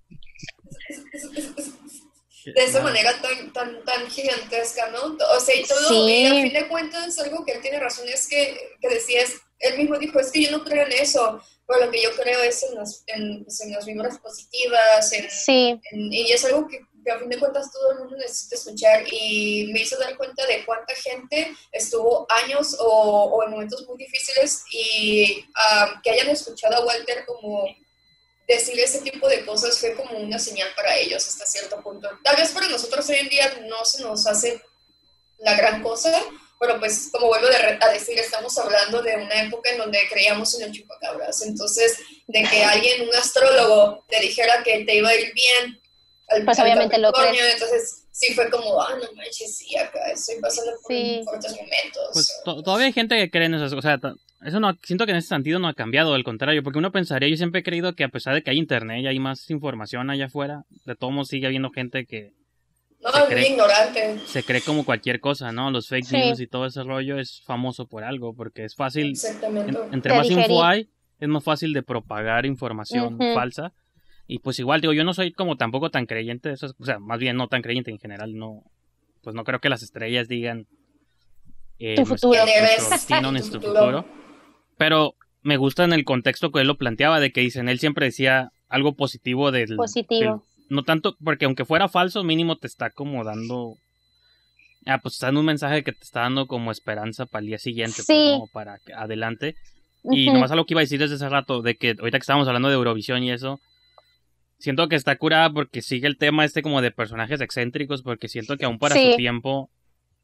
de esa manera tan gigantesca, ¿no? O sea, y todo, y a fin de cuentas es algo que él tiene razón, es que decías, él mismo dijo, es que yo no creo en eso, pero lo que yo creo es en las vibras positivas, y es algo que a fin de cuentas todo el mundo necesita escuchar, y me hizo dar cuenta de cuánta gente estuvo años o en momentos muy difíciles, y que hayan escuchado a Walter como... decir ese tipo de cosas fue como una señal para ellos hasta cierto punto. Tal vez para nosotros hoy en día no se nos hace la gran cosa, pero pues como vuelvo a decir, estamos hablando de una época en donde creíamos en el chupacabras. Entonces, de que alguien, un astrólogo, te dijera que te iba a ir bien pues obviamente lo crees. Entonces sí fue como, no manches, sí, acá estoy pasando por fuertes momentos. Pues todavía hay gente que cree en esas, o sea, eso no, siento que en ese sentido no ha cambiado, al contrario, porque uno pensaría, yo siempre he creído que a pesar de que hay internet y hay más información allá afuera, de todos modos sigue habiendo gente que muy ignorante. Se cree como cualquier cosa, ¿no? Los fake news y todo ese rollo es famoso por algo, porque es fácil, entre más info hay, es más fácil de propagar información falsa. Y pues igual, digo, yo no soy como tampoco tan creyente de eso, o sea, más bien no tan creyente en general, no, pues no creo que las estrellas digan nuestro destino, nuestro futuro. Pero me gusta en el contexto que él lo planteaba, de que dicen, él siempre decía algo positivo del no tanto, porque aunque fuera falso, mínimo te está como dando, pues está dando un mensaje que te está dando como esperanza para el día siguiente, pues, ¿no? Para adelante. Y nomás algo que iba a decir desde hace rato, de que ahorita que estábamos hablando de Eurovisión y eso, siento que está curada porque sigue el tema como de personajes excéntricos, porque siento que aún para su tiempo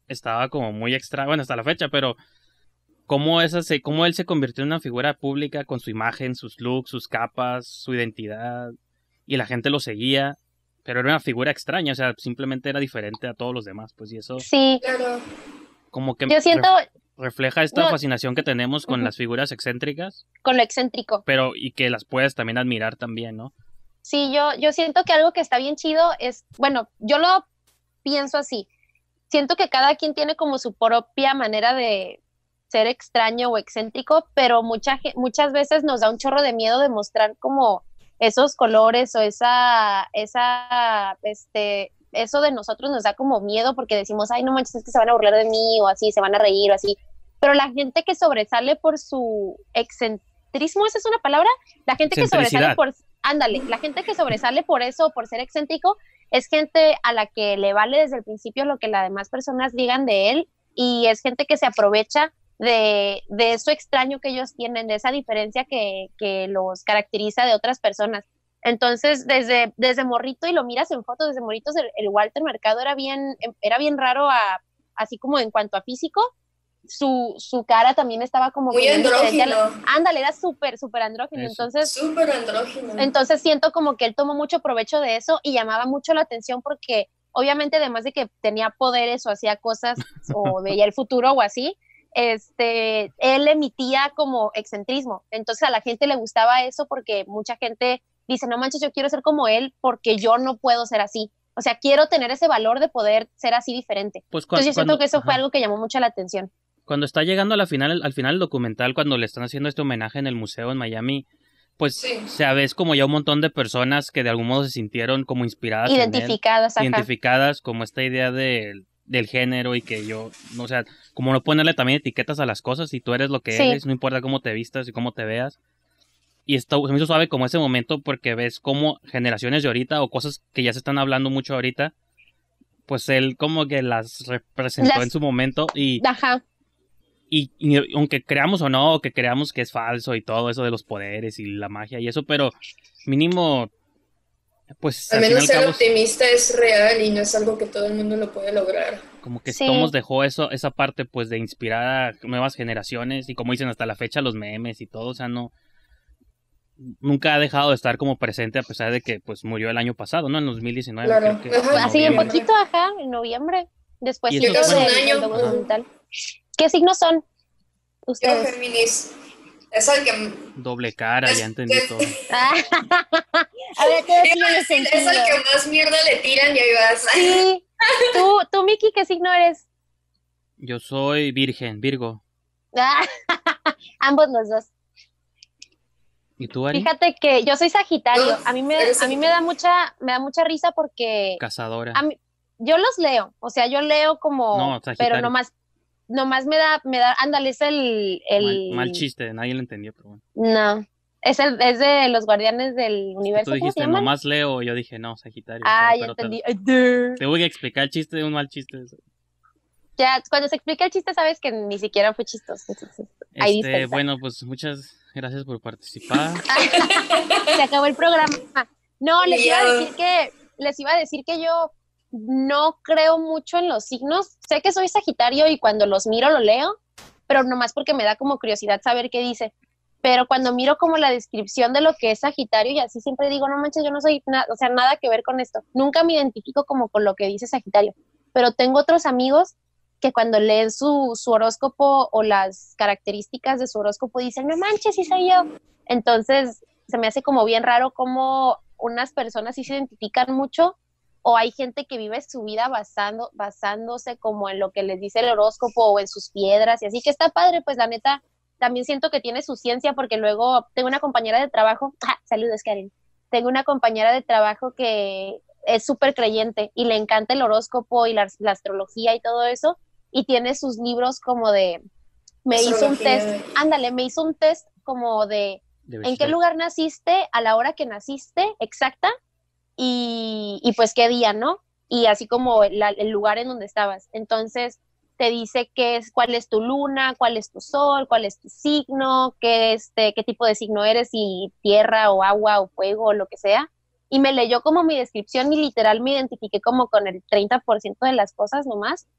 estaba como muy extra, bueno, hasta la fecha, pero cómo él se convirtió en una figura pública con su imagen, sus looks, sus capas, su identidad, y la gente lo seguía, pero era una figura extraña, o sea, simplemente era diferente a todos los demás, pues, y eso Sí, Claro. como que yo siento, refleja esta no, fascinación que tenemos con ujú, las figuras excéntricas, con lo excéntrico. pero y que las puedes también admirar también, ¿no? Sí, yo siento que algo que está bien chido es, bueno, yo lo pienso así. Siento que cada quien tiene como su propia manera de ser extraño o excéntrico, pero muchas veces nos da un chorro de miedo de mostrar como esos colores o eso de nosotros nos da como miedo porque decimos, ay, no manches, es que se van a burlar de mí o así, se van a reír o así. Pero la gente que sobresale por su excentrismo, ¿esa es una palabra? La gente que sobresale Excentricidad. ándale, la gente que sobresale por eso, por ser excéntrico, es gente a la que le vale desde el principio lo que las demás personas digan de él y es gente que se aprovecha de eso extraño que ellos tienen, de esa diferencia que los caracteriza de otras personas. Entonces, desde morrito, y lo miras en fotos, desde morritos, el Walter Mercado era bien raro, así como en cuanto a físico. Su cara también estaba como Muy que bien diferente. andrógino. Ándale, era súper, súper andrógino. Eso. Súper andrógino. Entonces siento como que él tomó mucho provecho de eso y llamaba mucho la atención porque obviamente además de que tenía poderes o hacía cosas o veía el futuro o así, él emitía como excentrismo. Entonces a la gente le gustaba eso porque mucha gente dice, no manches, yo quiero ser como él porque yo no puedo ser así. O sea, quiero tener ese valor de poder ser así diferente. Pues Entonces yo siento que eso fue ajá. algo que llamó mucho la atención. Cuando está llegando al final del documental, cuando le están haciendo este homenaje en el museo en Miami, pues Sí. se ves como ya un montón de personas que de algún modo se sintieron como inspiradas Identificadas, en él, ajá. identificadas como esta idea del género y que yo, o sea, como no ponerle también etiquetas a las cosas, si tú eres lo que Sí. eres, no importa cómo te vistas y cómo te veas. Y esto se me hizo suave como ese momento porque ves como generaciones de ahorita o cosas que ya se están hablando mucho ahorita, pues él como que las representó en su momento Ajá. y aunque creamos o no, o que creamos que es falso y todo eso de los poderes y la magia y eso, pero mínimo, pues Al al fin y menos al ser cabo, optimista es real y no es algo que todo el mundo lo puede lograr. como que Sí. Tomos dejó esa parte pues de inspirar a nuevas generaciones y como dicen hasta la fecha los memes y todo, o sea, nunca ha dejado de estar como presente a pesar de que pues murió el año pasado, ¿no? En 2019, Claro. creo que Ajá. en Así en noviembre. poquito, ajá, en noviembre, después Y eso, del bueno, un año. documental. ¿Qué signos son Yo, ustedes? Géminis, es el que... Doble cara, ya entendí todo. A ver, todo tiene es sentido. el que más mierda le tiran y ahí vas. Sí. Tú, Miki, ¿qué signo eres? Yo soy Virgo. Ambos los dos. ¿Y tú, Ari? Fíjate que yo soy Sagitario. No, A mí me eres da mucha risa porque Cazadora. yo los leo. O sea, yo leo como, No, Sagitario. pero nomás me da, ándale, es Mal chiste, nadie lo entendió, pero bueno. No, es de los Guardianes del Universo. Tú ¿Cómo se dijiste, llaman? nomás leo, yo dije, no, Sagitario. Ah, o sea, ya pero entendí. te voy a explicar el chiste de un mal chiste. Ya, cuando se explica el chiste sabes que ni siquiera fue chistoso. Entonces, ahí dispensa. Bueno, pues muchas gracias por participar. Se acabó el programa. No, les iba a decir que yo no creo mucho en los signos. Sé que soy Sagitario y cuando los miro lo leo, pero nomás porque me da como curiosidad saber qué dice. Pero cuando miro como la descripción de lo que es Sagitario y así siempre digo, no manches, yo no soy o sea, nada que ver con esto. Nunca me identifico como con lo que dice Sagitario. Pero tengo otros amigos que cuando leen su horóscopo o las características de su horóscopo dicen, no manches, sí soy yo. Entonces se me hace como bien raro cómo unas personas sí se identifican mucho o hay gente que vive su vida basándose como en lo que les dice el horóscopo o en sus piedras y así que está padre, pues la neta también siento que tiene su ciencia porque luego tengo una compañera de trabajo, saludos Karen, tengo una compañera de trabajo que es súper creyente y le encanta el horóscopo y la astrología y todo eso y tiene sus libros como de, me hizo un test como de en qué lugar naciste, a la hora que naciste, exacta, y pues qué día, ¿no? Y así como el lugar en donde estabas. Entonces te dice cuál es tu luna, cuál es tu sol, cuál es tu signo, qué tipo de signo eres, si tierra o agua o fuego o lo que sea. Y me leyó como mi descripción y literal me identifiqué como con el 30% de las cosas nomás.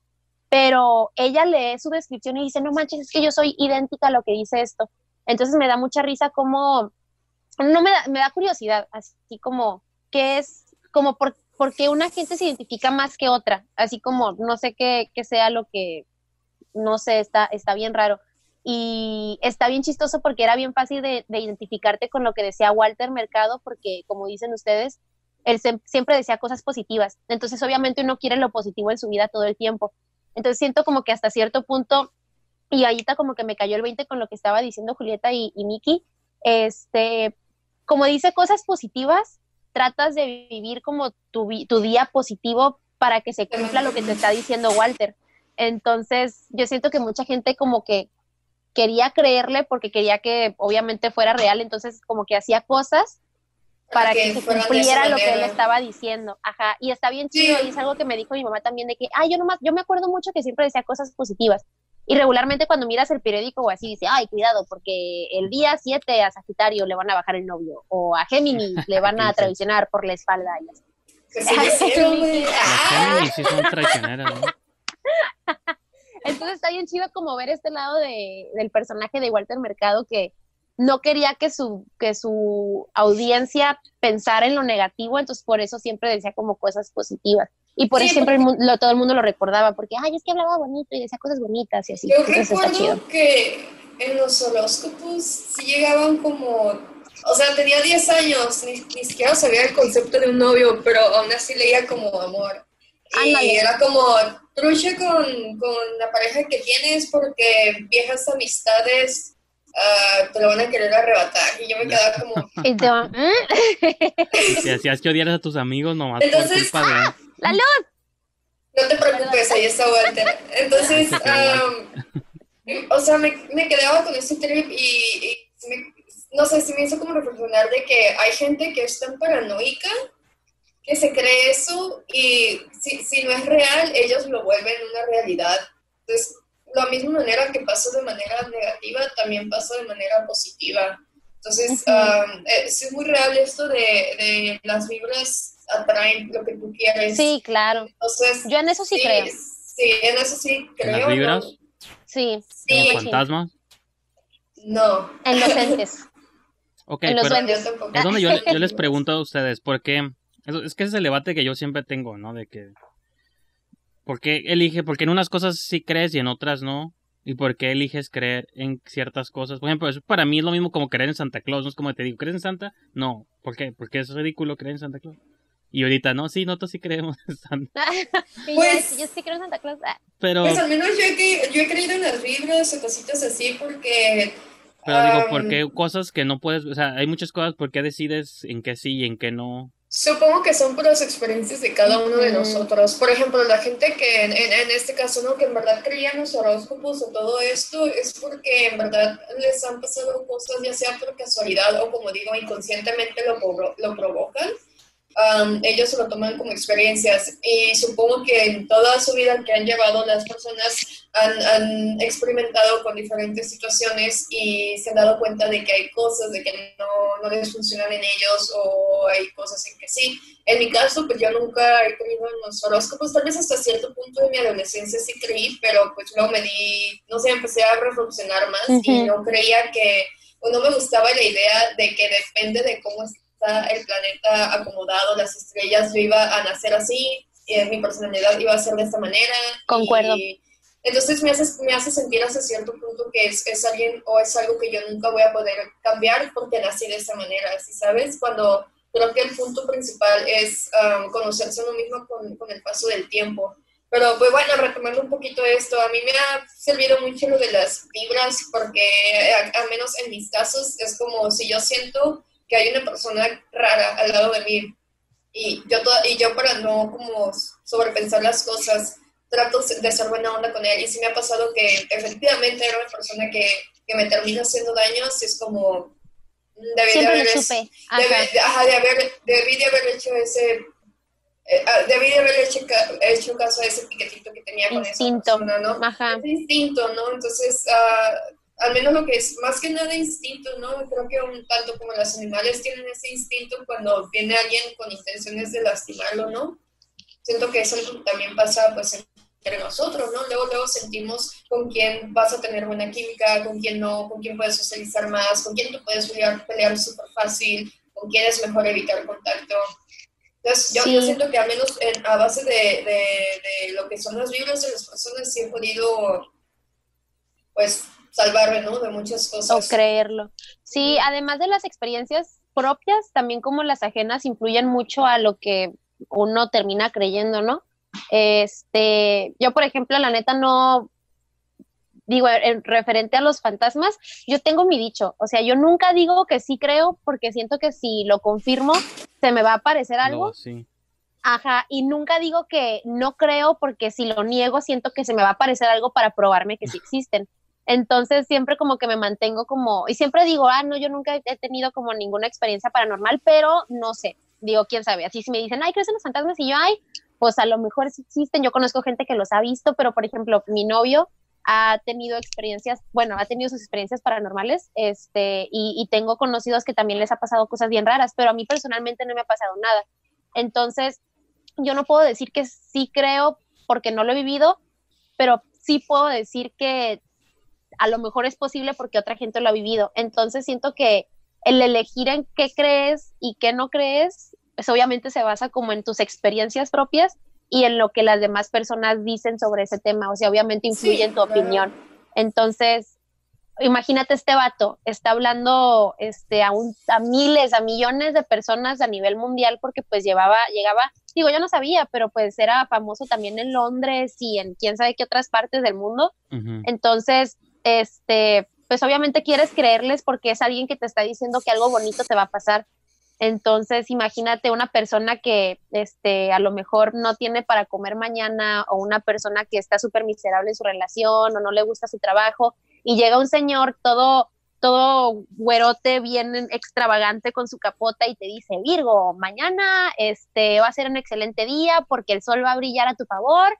pero ella lee su descripción y dice, no manches, es que yo soy idéntica a lo que dice esto. Entonces me da mucha risa como, no me da curiosidad, así como, ¿qué es? Como por qué una gente se identifica más que otra, así como, no sé qué sea lo que, no sé, está bien raro. Y está bien chistoso porque era bien fácil de identificarte con lo que decía Walter Mercado, porque como dicen ustedes, él siempre decía cosas positivas. Entonces, obviamente, uno quiere lo positivo en su vida todo el tiempo. Entonces, siento como que hasta cierto punto, y ahorita como que me cayó el 20 con lo que estaba diciendo Julieta y Miki, como dice cosas positivas, tratas de vivir como tu día positivo para que se cumpla lo que te está diciendo Walter. Entonces, yo siento que mucha gente como que quería creerle porque quería que obviamente fuera real, entonces como que hacía cosas para que se cumpliera lo que él estaba diciendo. Ajá, y está bien chido, sí. Y es algo que me dijo mi mamá también de que, yo me acuerdo mucho que siempre decía cosas positivas. Y regularmente cuando miras el periódico o así, dice, ay, cuidado, porque el día 7 a Sagitario le van a bajar el novio, o a Géminis le van a traicionar por la espalda. Y así. Las Géminis sí son traicioneras, ¿no? Entonces está bien chido como ver este lado del personaje de Walter Mercado que no quería que su audiencia pensara en lo negativo, entonces por eso siempre decía como cosas positivas. Y por eso siempre todo el mundo lo recordaba, porque, es que hablaba bonito y decía cosas bonitas y así. Yo recuerdo que en los horóscopos sí llegaban como, o sea, tenía 10 años, ni siquiera sabía el concepto de un novio, pero aún así leía como amor. Y era como, trucha con la pareja que tienes porque viejas amistades te lo van a querer arrebatar. Y yo me quedaba como... Si hacías que odiaras a tus amigos nomás por culpa de... ¡La luz! No te preocupes, ahí está Walter. Entonces, o sea, me quedaba con ese trip y no sé, si me hizo como reflexionar de que hay gente que es tan paranoica que se cree eso y si no es real, ellos lo vuelven una realidad. Entonces, la misma manera que pasó de manera negativa, también pasó de manera positiva. Entonces, es muy real esto de las vibras atraen lo que tú quieres. Sí, claro. Entonces, yo en eso sí creo. Sí, en eso sí creo. ¿En las vibras? ¿No? Sí. ¿En los fantasmas? No. En los entes. Ok, en los pero duendes. Es donde yo les pregunto a ustedes, ¿por qué? Es que ese es el debate que yo siempre tengo, ¿no? De que... ¿Por qué en unas cosas sí crees y en otras no? ¿Y por qué eliges creer en ciertas cosas? Por ejemplo, eso para mí es lo mismo como creer en Santa Claus, ¿no? Es como te digo, ¿crees en Santa? No. ¿Por qué? Porque es ridículo creer en Santa Claus. Y ahorita, no, sí, nosotros sí creemos en Santa. Pues, yo sí creo en Santa Claus. Pero, pues al menos yo he creído en las vibras o cositas así porque... Pero digo, ¿por qué cosas que no puedes? O sea, hay muchas cosas, ¿por qué decides en qué sí y en qué no? Supongo que son por las experiencias de cada uno de nosotros. Por ejemplo, la gente que en este caso, ¿no? Que en verdad creía en los horóscopos o todo esto, es porque en verdad les han pasado cosas, ya sea por casualidad o como digo, inconscientemente lo provocan. Ellos se lo toman como experiencias y supongo que en toda su vida que han llevado las personas han experimentado con diferentes situaciones y se han dado cuenta de que hay cosas de que no les funcionan en ellos o hay cosas en que sí. En mi caso, pues yo nunca he creído en los horóscopos, tal vez hasta cierto punto de mi adolescencia sí creí, pero pues luego empecé a reflexionar más y no creía que, o no me gustaba la idea de que depende de cómo el planeta acomodado, las estrellas, yo iba a nacer así, mi personalidad iba a ser de esta manera. Concuerdo. Y entonces me hace sentir hasta cierto punto que es alguien o es algo que yo nunca voy a poder cambiar porque nací de esta manera, ¿sí sabes? Cuando creo que el punto principal es conocerse a uno mismo con el paso del tiempo. Pero pues bueno, retomando un poquito esto, a mí me ha servido mucho lo de las vibras porque al menos en mis casos es como si yo siento que hay una persona rara al lado de mí y yo para no como sobrepensar las cosas trato de ser buena onda con él y sí me ha pasado que efectivamente era una persona que me termina haciendo daños y es como debí de haber hecho caso a ese piquetito que tenía con esa persona, ¿no? Ajá. Ese instinto, ¿no? Entonces al menos lo que es más que nada instinto, ¿no? Creo que un tanto como los animales tienen ese instinto cuando viene alguien con intenciones de lastimarlo, ¿no? Siento que eso también pasa pues entre nosotros, ¿no? Luego sentimos con quién vas a tener buena química, con quién no, con quién puedes socializar más, con quién te puedes pelear súper fácil, con quién es mejor evitar contacto. Entonces, yo siento que al menos a base de lo que son las vibras de las personas sí he podido, pues, salvarme, ¿no? De muchas cosas. O creerlo. Sí, además de las experiencias propias, también como las ajenas influyen mucho a lo que uno termina creyendo, ¿no? Yo, por ejemplo, la neta no, digo, en referente a los fantasmas, yo tengo mi dicho, o sea, yo nunca digo que sí creo porque siento que si lo confirmo, se me va a aparecer algo. No, sí. Ajá, y nunca digo que no creo porque si lo niego, siento que se me va a aparecer algo para probarme que sí existen. Entonces siempre como que me mantengo como, y siempre digo, no, yo nunca he tenido como ninguna experiencia paranormal, pero no sé, digo, quién sabe, así si me dicen, ay, ¿crees en los fantasmas? Y yo, ay, pues a lo mejor sí existen, yo conozco gente que los ha visto, pero por ejemplo, mi novio ha tenido experiencias, bueno, ha tenido sus experiencias paranormales, y tengo conocidos que también les ha pasado cosas bien raras, pero a mí personalmente no me ha pasado nada. Entonces, yo no puedo decir que sí creo porque no lo he vivido, pero sí puedo decir que a lo mejor es posible porque otra gente lo ha vivido. Entonces siento que el elegir en qué crees y qué no crees, pues obviamente se basa como en tus experiencias propias y en lo que las demás personas dicen sobre ese tema. O sea, obviamente influye en tu opinión. Entonces, imagínate este vato, está hablando a miles, a millones de personas a nivel mundial porque pues llegaba, digo, yo no sabía, pero pues era famoso también en Londres y en quién sabe qué otras partes del mundo. Uh-huh. Entonces, pues obviamente quieres creerles porque es alguien que te está diciendo que algo bonito te va a pasar. Entonces, imagínate una persona que a lo mejor no tiene para comer mañana o una persona que está súper miserable en su relación o no le gusta su trabajo y llega un señor todo güerote, bien extravagante con su capota y te dice, Virgo, mañana va a ser un excelente día porque el sol va a brillar a tu favor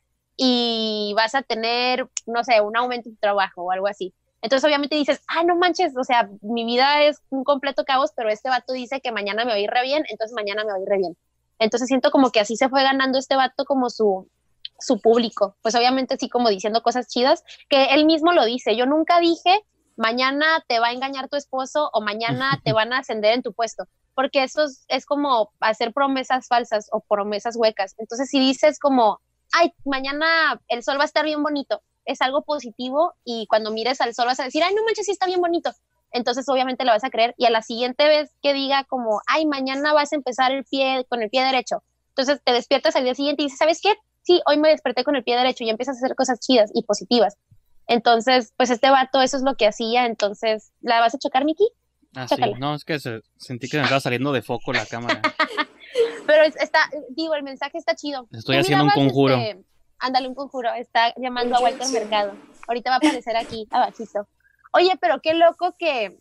y vas a tener, no sé, un aumento en tu trabajo o algo así. Entonces obviamente dices, no manches, o sea, mi vida es un completo caos, pero este vato dice que mañana me va a ir re bien, entonces mañana me va a ir re bien. Entonces siento como que así se fue ganando este vato como su público, pues obviamente sí como diciendo cosas chidas, que él mismo lo dice, yo nunca dije mañana te va a engañar tu esposo o mañana te van a ascender en tu puesto, porque eso es como hacer promesas falsas o promesas huecas. Entonces si dices como, ay, mañana el sol va a estar bien bonito, es algo positivo y cuando mires al sol vas a decir, ay, no manches, sí está bien bonito. Entonces obviamente lo vas a creer y a la siguiente vez que diga como, ay, mañana vas a empezar con el pie derecho. Entonces te despiertas al día siguiente y dices, ¿sabes qué? Sí, hoy me desperté con el pie derecho y empiezas a hacer cosas chidas y positivas. Entonces, pues este vato eso es lo que hacía. Entonces, ¿la vas a chocar, Miki? Sí, no, es que sentí que me estaba saliendo de foco la cámara. Pero el mensaje está chido. Estoy haciendo un conjuro. Ándale, un conjuro, está llamando a Walter Mercado. Ahorita va a aparecer aquí, abajito. Oye, pero qué loco que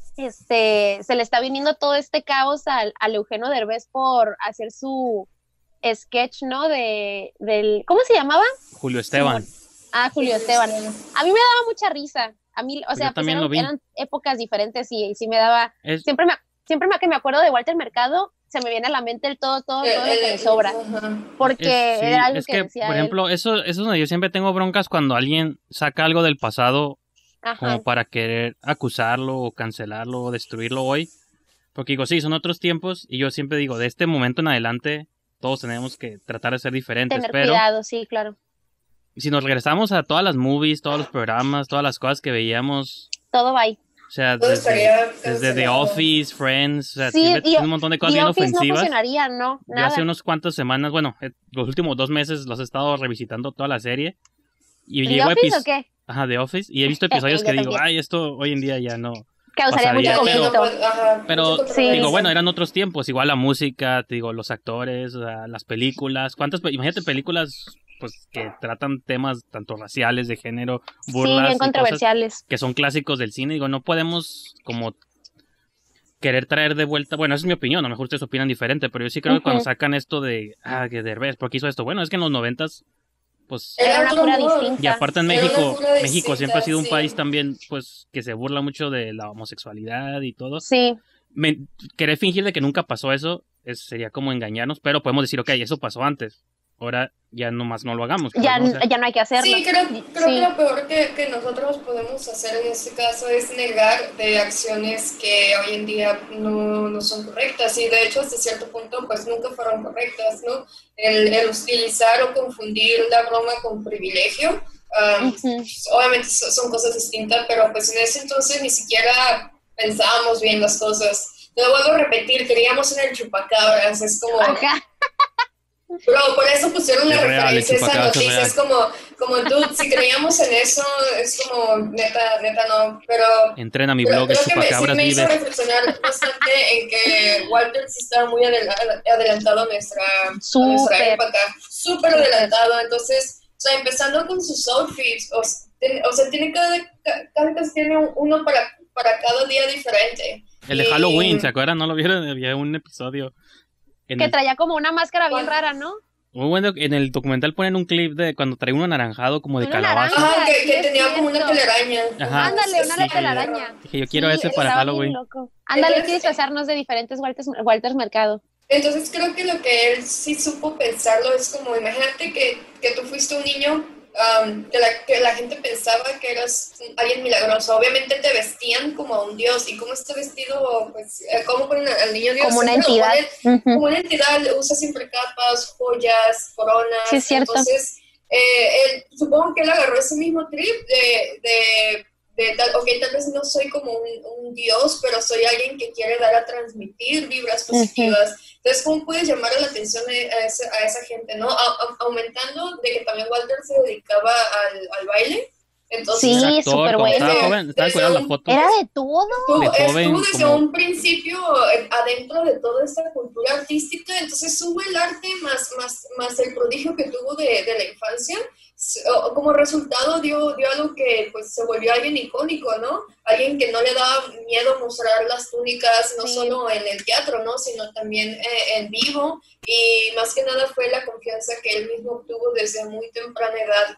se le está viniendo todo este caos al Eugenio Derbez por hacer su sketch, ¿no? Del ¿cómo se llamaba? Julio Esteban. Julio Esteban. A mí me daba mucha risa. A mí, o sea, pues eran épocas diferentes y sí me daba... Siempre que me acuerdo de Walter Mercado, se me viene a la mente todo lo que me sobra. Porque era algo que decía por ejemplo, eso es donde yo siempre tengo broncas cuando alguien saca algo del pasado como para querer acusarlo o cancelarlo o destruirlo hoy. Porque digo, sí, son otros tiempos y yo siempre digo, de este momento en adelante todos tenemos que tratar de ser diferentes. Tener cuidado, sí, claro. Si nos regresamos a todas las movies, todos los programas, todas las cosas que veíamos... Todo va ahí. O sea, desde The Office, Friends, o sea, sí, un montón de cosas bien ofensivas. No funcionaría, ¿no? Nada. Yo hace unas cuantas semanas, bueno, los últimos 2 meses los he estado revisitando toda la serie. Y ¿The Office o qué? Ajá, The Office. Y he visto episodios que digo, ay, esto hoy en día ya no causaría mucho conflicto. Pero digo, bueno, eran otros tiempos. Igual la música, te digo, los actores, las películas. Imagínate películas... pues que tratan temas tanto raciales, de género, burlas, sí, bien controversiales, que son clásicos del cine. Digo, no podemos como querer traer de vuelta, bueno, esa es mi opinión, a lo mejor ustedes opinan diferente, pero yo sí creo que cuando sacan esto de, que Derbez, ¿por qué hizo esto? Bueno, es que en los 90s, pues... Era una cura distinta. Y aparte en México siempre ha sido un país también, pues, que se burla mucho de la homosexualidad y todo. Sí. Querer fingir de que nunca pasó eso, sería como engañarnos, pero podemos decir, ok, eso pasó antes. Ahora ya nomás no lo hagamos. Ya, ¿no? O sea, ya no hay que hacerlo. Sí, creo que lo peor que nosotros podemos hacer en este caso es negar de acciones que hoy en día no son correctas, y de hecho hasta cierto punto pues nunca fueron correctas, ¿no? El utilizar o confundir la broma con privilegio, obviamente son cosas distintas, pero pues en ese entonces ni siquiera pensábamos bien las cosas. Te lo vuelvo a repetir, creíamos en el chupacabras, es como... Ajá. Bro, por eso pusieron la Es real, referencia a esa chupacabras es noticia, real. es como tú, si creíamos en eso, es como, neta no, pero entren a mi blog, el creo que sí Chupacabras me hizo Vive. reflexionar bastante en que Walter sí estaba muy adelantado a nuestra época, súper adelantado. Entonces, o sea, empezando con sus outfits, o sea, tiene cada vez tiene uno para cada día diferente. El de Halloween, ¿se acuerdan? ¿No lo vieron? Había un episodio Que traía como una máscara bien rara, ¿no? muy bueno. En el documental ponen un clip de cuando trae uno anaranjado como de Una calabaza. naranja. Ajá, Sí, que es tenía como una cierto. telaraña. Ajá. Ándale, una Sí, telaraña. Dije, yo quiero Sí, ese para estaba bien Halloween. loco. Ándale, hay que Entonces, disfrazarnos de diferentes Walter Mercado. Entonces creo que lo que él sí supo pensarlo es como, imagínate que tú fuiste un niño, que la gente pensaba que eras alguien milagroso. Obviamente te vestían como a un dios, y como está vestido, pues, ¿cómo ponen al niño dios? Como una Siempre lo entidad. ponen como una entidad, usa siempre capas, joyas, coronas. Sí, es cierto. Entonces, supongo que él agarró ese mismo trip de tal vez no soy como un dios, pero soy alguien que quiere dar a transmitir vibras positivas. Entonces, ¿cómo puedes llamar la atención a esa gente, no? Aumentando de que también Walter se dedicaba al baile. Entonces, sí, súper bueno. Estaba joven, estaba cuidando la foto. Era de todo. Estuvo desde como... un principio adentro de toda esta cultura artística. Entonces hubo el arte más el prodigio que tuvo de la infancia. Como resultado dio algo que pues se volvió alguien icónico, ¿no? Alguien que no le daba miedo mostrar las túnicas, no solo en el teatro, ¿no? Sino también en vivo, y más que nada fue la confianza que él mismo obtuvo desde muy temprana edad.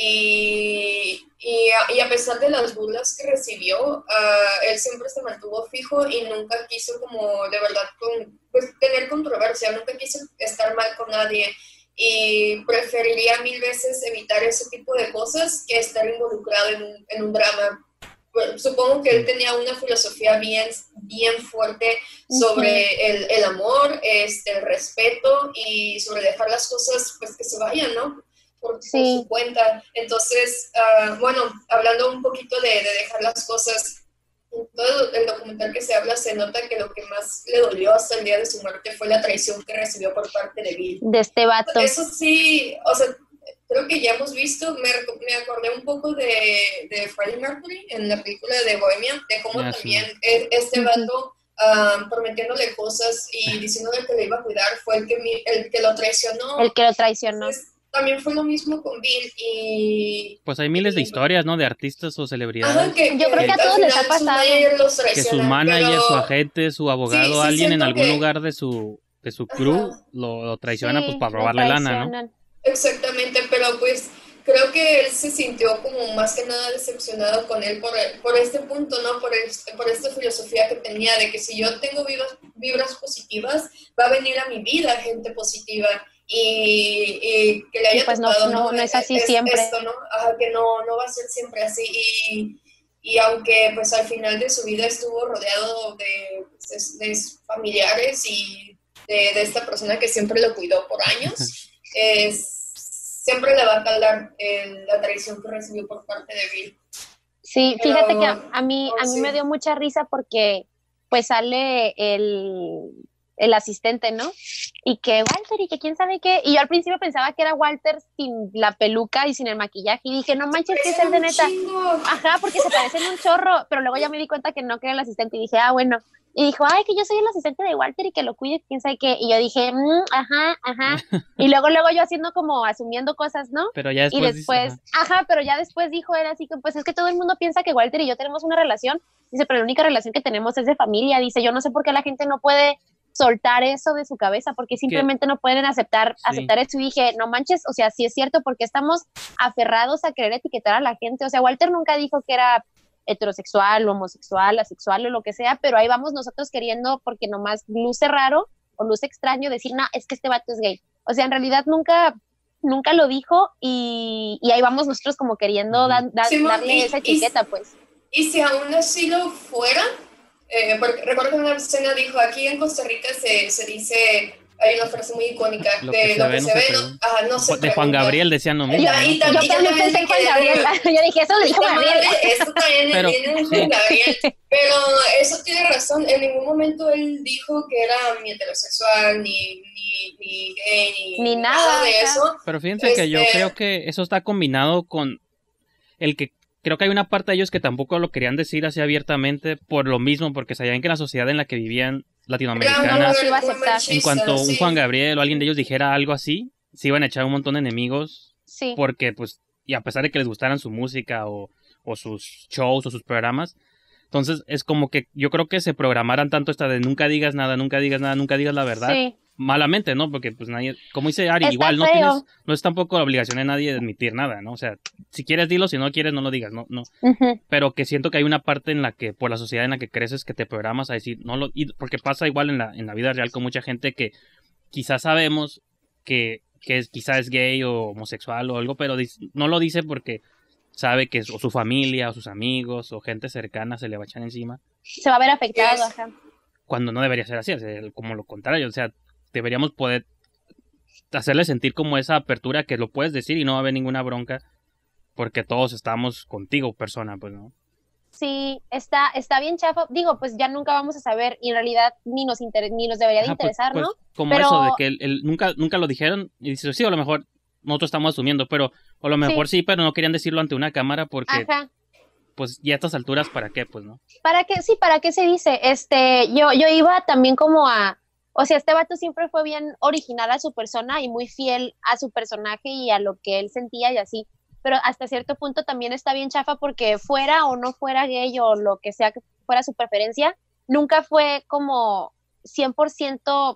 Y a pesar de las burlas que recibió, él siempre se mantuvo fijo y nunca quiso como de verdad tener controversia, nunca quiso estar mal con nadie, y preferiría 1000 veces evitar ese tipo de cosas que estar involucrado en un drama. Bueno, supongo que él tenía una filosofía bien fuerte sobre el amor, el respeto, y sobre dejar las cosas pues que se vayan, ¿no? Por su cuenta. Entonces, bueno, hablando un poquito de dejar las cosas, en todo el documental que se habla se nota que lo que más le dolió hasta el día de su muerte fue la traición que recibió por parte de Bill. De este vato. Eso sí, o sea, creo que ya hemos visto, me acordé un poco de Freddie Mercury en la película de Bohemian, de cómo también este vato, prometiéndole cosas y diciéndole que le iba a cuidar, fue el que lo traicionó. El que lo traicionó. Entonces, también fue lo mismo con Bill. Y pues hay miles de historias, ¿no? De artistas o celebridades. Ajá, yo creo que a todos les ha pasado. Que su manager, su agente, su abogado, alguien en algún lugar de su crew lo traiciona pues para robarle lana, ¿no? Exactamente, pero pues creo que él se sintió como más que nada decepcionado con él por este punto, ¿no? Por esta filosofía que tenía de que si yo tengo vibras positivas, va a venir a mi vida gente positiva. Y que le haya pues tocado, no es así siempre. Esto, ¿no? Que no va a ser siempre así. Y aunque pues al final de su vida estuvo rodeado de familiares y de esta persona que siempre lo cuidó por años, siempre le va a calar la traición que recibió por parte de Bill. Sí, fíjate que a mí me dio mucha risa porque pues sale el asistente, ¿no? Y que Walter, y que quién sabe qué, y yo al principio pensaba que era Walter sin la peluca y sin el maquillaje, y dije, no manches, que es el de neta. Ajá, porque se parecen un chorro, pero luego ya me di cuenta que no, que era el asistente, y dije, bueno, y dijo, ay, que yo soy el asistente de Walter y que lo cuide, quién sabe qué, y yo dije, ajá, y luego yo haciendo como, asumiendo cosas, ¿no? Pero ya después y después, pero ya después dijo, era así que, pues es que todo el mundo piensa que Walter y yo tenemos una relación, dice, pero la única relación que tenemos es de familia, dice, yo no sé por qué la gente no puede soltar eso de su cabeza, porque simplemente no pueden aceptar eso, y dije, no manches, o sea, sí es cierto, porque estamos aferrados a querer etiquetar a la gente, o sea, Walter nunca dijo que era heterosexual, homosexual, asexual o lo que sea, pero ahí vamos nosotros queriendo, porque nomás luce raro o luce extraño decir, no, es que este vato es gay, o sea, en realidad nunca nunca lo dijo y ahí vamos nosotros como queriendo darle esa etiqueta, pues. Y si aún así lo fuera, porque recuerdo que en una escena dijo, aquí en Costa Rica se dice, hay una frase muy icónica, lo de lo que se ve, no se de Juan Gabriel decían lo mismo. Yo también pensé en Juan Gabriel, yo dije, eso lo dijo Gabriel. Esto también viene de Juan Gabriel, pero eso tiene razón, en ningún momento él dijo que era ni heterosexual, ni gay, ni nada de eso. Pero fíjense que yo creo que eso está combinado con el que creo que hay una parte de ellos que tampoco lo querían decir así abiertamente por lo mismo, porque sabían que en la sociedad en la que vivían latinoamericanas, en cuanto un Juan Gabriel o alguien de ellos dijera algo así, se iban a echar un montón de enemigos, porque pues, y a pesar de que les gustaran su música o sus shows o sus programas, entonces es como que yo creo que se programaran tanto esta de nunca digas nada, nunca digas la verdad, malamente, ¿no? Porque pues nadie, como dice Ari, está igual no es tampoco la obligación de nadie de admitir nada, ¿no? O sea, si quieres dilo, si no quieres no lo digas, no. Pero que siento que hay una parte en la que por la sociedad en la que creces que te programas a decir porque pasa igual en la vida real con mucha gente que quizás sabemos que quizás es gay o homosexual o algo, pero no lo dice porque sabe que o su familia o sus amigos o gente cercana se le va a echar encima. Se va a ver afectado, ajá. Cuando no debería ser así, o sea, como lo contrario, o sea, deberíamos poder hacerle sentir como esa apertura que lo puedes decir y no va a haber ninguna bronca porque todos estamos contigo, persona, pues, ¿no? Sí, está bien chafa. Digo, pues ya nunca vamos a saber y en realidad ni nos debería de interesar, pues, ¿no? Como pero... eso de que nunca lo dijeron y dices, sí, a lo mejor nosotros estamos asumiendo, pero a lo mejor sí, pero no querían decirlo ante una cámara porque pues ya a estas alturas, ¿para qué? Pues, ¿no? ¿Para qué se dice? Yo iba también como o sea, este vato siempre fue bien original a su persona y muy fiel a su personaje y a lo que él sentía y así, pero hasta cierto punto también está bien chafa porque fuera o no fuera gay o lo que sea que fuera su preferencia, nunca fue como 100%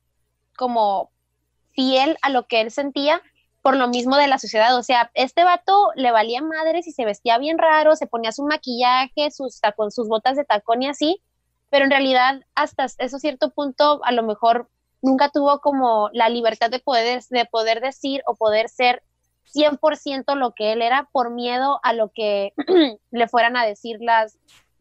como fiel a lo que él sentía por lo mismo de la sociedad. O sea, este vato le valía madres y se vestía bien raro, se ponía su maquillaje, sus botas de tacón y así, pero en realidad hasta ese cierto punto a lo mejor nunca tuvo como la libertad de poder decir o poder ser 100% lo que él era por miedo a lo que le fueran a decir las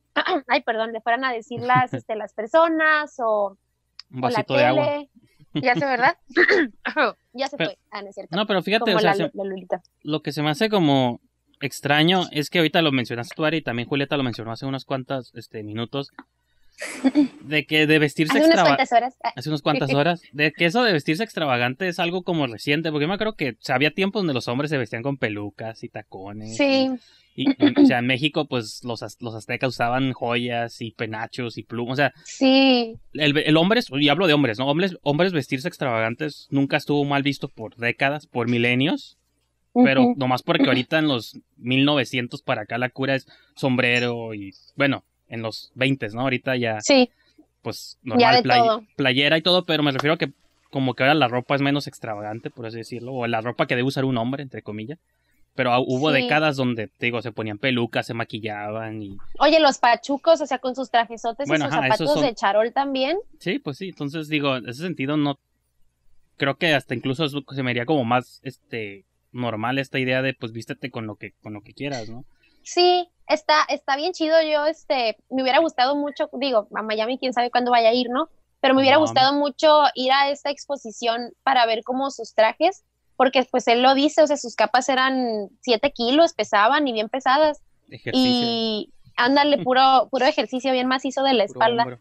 las personas o la tele. De agua. Ya sé, ¿verdad? Ya se fue. No es cierto. No, pero fíjate, o sea, lo que se me hace como extraño es que ahorita lo mencionaste tú, Ari, y también Julieta lo mencionó hace unos cuantos minutos, de que de vestirse hace unas cuantas horas, de que eso de vestirse extravagante es algo como reciente, porque yo me acuerdo que o sea, había tiempos donde los hombres se vestían con pelucas y tacones. Sí. Y o sea, en México, pues, los aztecas usaban joyas y penachos y plumas, o sea... Sí. El hombre, y hablo de hombres, ¿no? Hombres vestirse extravagantes nunca estuvo mal visto por décadas, por milenios, pero nomás porque ahorita en los 1900 para acá la cura es sombrero y, bueno, en los 20, ¿no? Ahorita ya... Sí. Pues, normal, playera y todo, pero me refiero a que como que ahora la ropa es menos extravagante, por así decirlo, o la ropa que debe usar un hombre, entre comillas. Pero hubo décadas donde, te digo, se ponían pelucas, se maquillaban y... Oye, los pachucos, o sea, con sus trajesotes y sus zapatos de charol también. Sí, pues sí, entonces digo, en ese sentido no... Creo que hasta incluso se me haría como más, normal esta idea de, pues, vístete con lo que quieras, ¿no? Sí, está bien chido. Yo, me hubiera gustado mucho, digo, a Miami quién sabe cuándo vaya a ir, ¿no? Pero me hubiera gustado mucho ir a esta exposición para ver como sus trajes, porque pues él lo dice, o sea, sus capas eran 7 kilos, pesaban y bien pesadas. Ejercicio. Y ándale, puro ejercicio bien macizo de la espalda.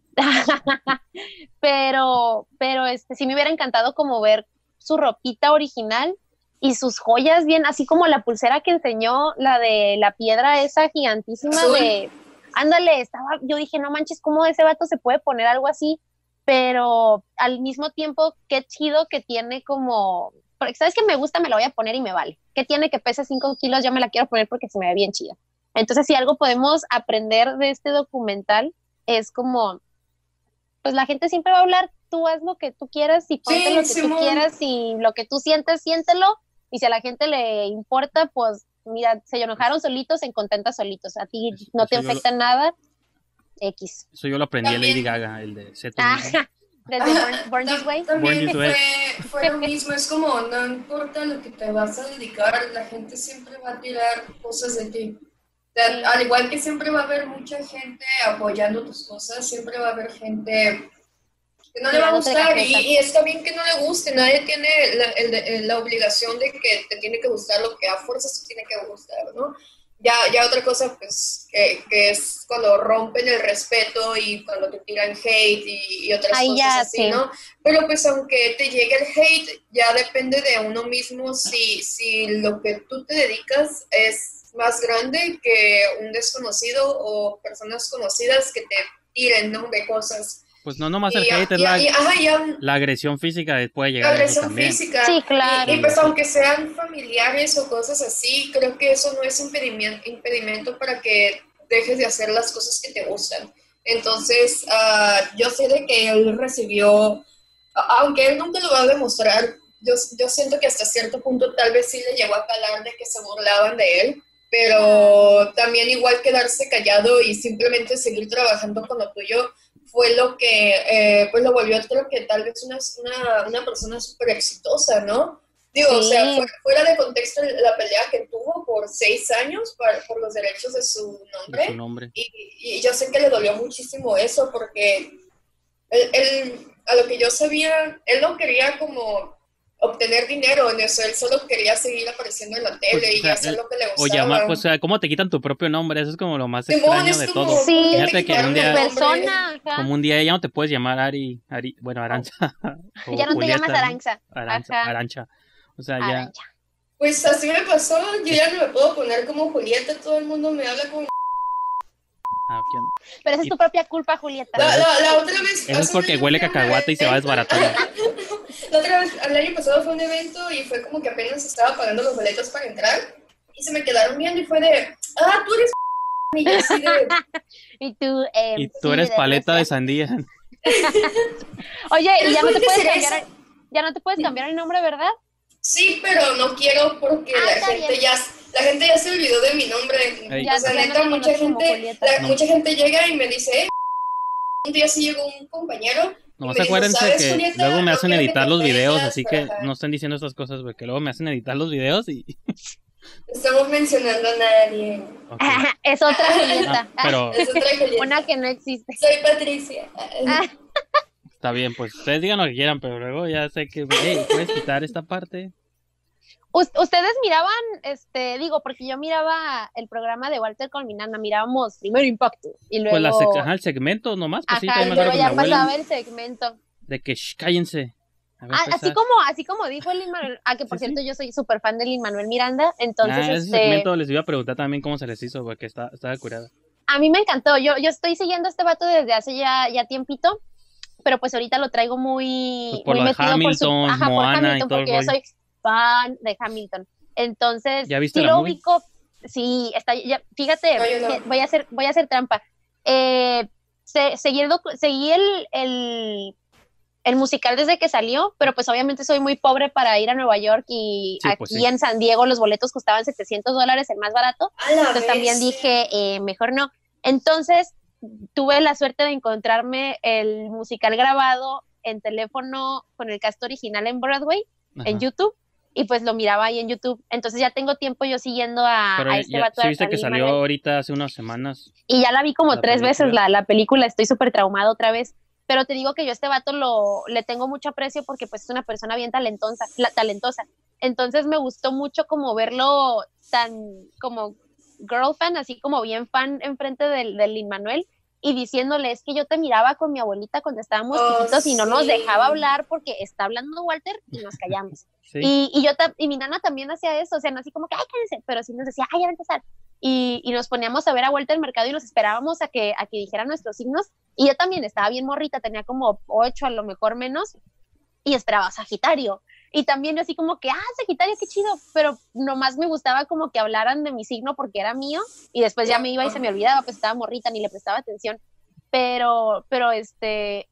pero sí me hubiera encantado como ver su ropita original y sus joyas bien, así como la pulsera que enseñó, la de la piedra esa gigantísima ándale, yo dije, no manches, ¿cómo ese vato se puede poner algo así? Pero al mismo tiempo, qué chido que tiene como... Porque sabes que me gusta, me la voy a poner y me vale. ¿Qué tiene que pesa 5 kilos? Yo me la quiero poner porque se me ve bien chida. Entonces, si algo podemos aprender de este documental, es como, pues la gente siempre va a hablar, tú haz lo que tú quieras y ponte lo que tú quieras y lo que tú sientes, siéntelo. Y si a la gente le importa, pues mira, se enojaron solitos, se contentan solitos. A ti no te afecta nada. X. Eso yo lo aprendí de Lady Gaga, el de Desde Born This Way. También fue lo mismo, es como, no importa lo que te vas a dedicar, la gente siempre va a tirar cosas de ti. Al igual que siempre va a haber mucha gente apoyando tus cosas, siempre va a haber gente que no le va a gustar y está bien que no le guste, nadie tiene la obligación de que te tiene que gustar lo que a fuerzas te tiene que gustar, ¿no? Ya otra cosa, pues, que es cuando rompen el respeto y cuando te tiran hate y otras cosas así, ¿no? Pero pues aunque te llegue el hate, ya depende de uno mismo si lo que tú te dedicas es más grande que un desconocido o personas conocidas que te tiren, ¿no? De cosas. Pues no nomás el hate, es la agresión física puede llegar a eso también. Física. Sí, claro. Y pues aunque sean familiares o cosas así, creo que eso no es impedimento para que dejes de hacer las cosas que te gustan. Entonces, yo sé de que él recibió, aunque él nunca lo va a demostrar, yo siento que hasta cierto punto tal vez sí le llegó a calar de que se burlaban de él, pero también igual quedarse callado y simplemente seguir trabajando con lo tuyo fue lo que pues lo volvió, creo que tal vez una persona súper exitosa, ¿no? Digo, sí. O sea, fuera de contexto la pelea que tuvo por 6 años por los derechos de su nombre. Y yo sé que le dolió muchísimo eso porque él, a lo que yo sabía, él no quería como obtener dinero en eso, él solo quería seguir apareciendo en la tele pues, y hacer lo que le gustaba. O llamar, pues, ¿cómo te quitan tu propio nombre? Eso es como lo más extraño de todo. Sí, fíjate que un día, persona, como un día ya no te puedes llamar Arancha. Ya no te llamas Arancha. Arancha. O sea, ya. Pues así me pasó, yo ya no me puedo poner como Julieta, todo el mundo me habla como... Pero esa es tu propia culpa, Julieta. La otra vez... Eso es porque huele cacahuate y se va desbaratando. La otra vez, el año pasado fue un evento y fue como que apenas estaba pagando los boletos para entrar y se me quedaron viendo y fue de, tú eres y yo así de... y tú eres paleta de sandía. Oye, y ya no te puedes cambiar el nombre, ¿verdad? Sí, pero no quiero porque la gente ya se olvidó de mi nombre. Ya, o sea, neta, mucha gente llega y me dice, un día sí llegó un compañero. No se acuérdense que Julieta, luego me hacen editar los videos, así que no estén diciendo estas cosas, porque luego me hacen editar los videos y... Estamos mencionando a nadie. Okay. Es otra Julieta. Pero... Es otra Julieta. Una que no existe. Soy Patricia. Está bien, pues ustedes digan lo que quieran, pero luego ya sé que, ¿puedes quitar esta parte? Ustedes miraban, porque yo miraba el programa de Walter con mi nana, mirábamos Primero Impacto y luego... Pues el segmento nomás, pues ajá, sí, pero ya pasaba el segmento. De que, cállense. Así como dijo Lin-Manuel, que por cierto yo soy súper fan de Lin-Manuel Miranda, entonces ese segmento les iba a preguntar también cómo se les hizo, porque estaba curada. A mí me encantó, yo estoy siguiendo a este vato desde hace ya tiempito, pero pues ahorita lo traigo muy, pues por muy metido Hamilton, por Moana Hamilton, porque yo soy fan de Hamilton. Entonces, ¿ya viste sí la lo movie? ubico, sí, está, ya, fíjate, no. voy a hacer trampa. Seguí el musical desde que salió, pero pues obviamente soy muy pobre para ir a Nueva York y sí, aquí pues sí. En San Diego los boletos costaban $700, el más barato. Entonces también dije, mejor no. Entonces tuve la suerte de encontrarme el musical grabado en teléfono con el cast original en Broadway, en YouTube, y pues lo miraba ahí en YouTube. Entonces ya tengo tiempo yo siguiendo a este vato. ¿Sí viste que salió ahorita hace unas semanas? Y ya la vi como 3 veces la película, estoy súper traumada otra vez. Pero te digo que yo a este vato le tengo mucho aprecio porque pues es una persona bien talentosa. Entonces me gustó mucho como verlo tan como girl fan, así como bien fan enfrente del Lin-Manuel y diciéndole, es que yo te miraba con mi abuelita cuando estábamos chiquitos y no nos dejaba hablar porque está hablando Walter y nos callamos. Sí. Y mi nana también hacía eso, o sea, no así como que, ay, cállense, pero sí nos decía, ay, ya va a empezar. Y nos poníamos a ver a Walter Mercado y nos esperábamos a que dijera nuestros signos. Y yo también estaba bien morrita, tenía como 8, a lo mejor menos, y esperaba Sagitario. Y también yo así como que, Sagitario, qué chido, pero nomás me gustaba como que hablaran de mi signo porque era mío, y después ya me iba y se me olvidaba, pues estaba morrita, ni le prestaba atención. Pero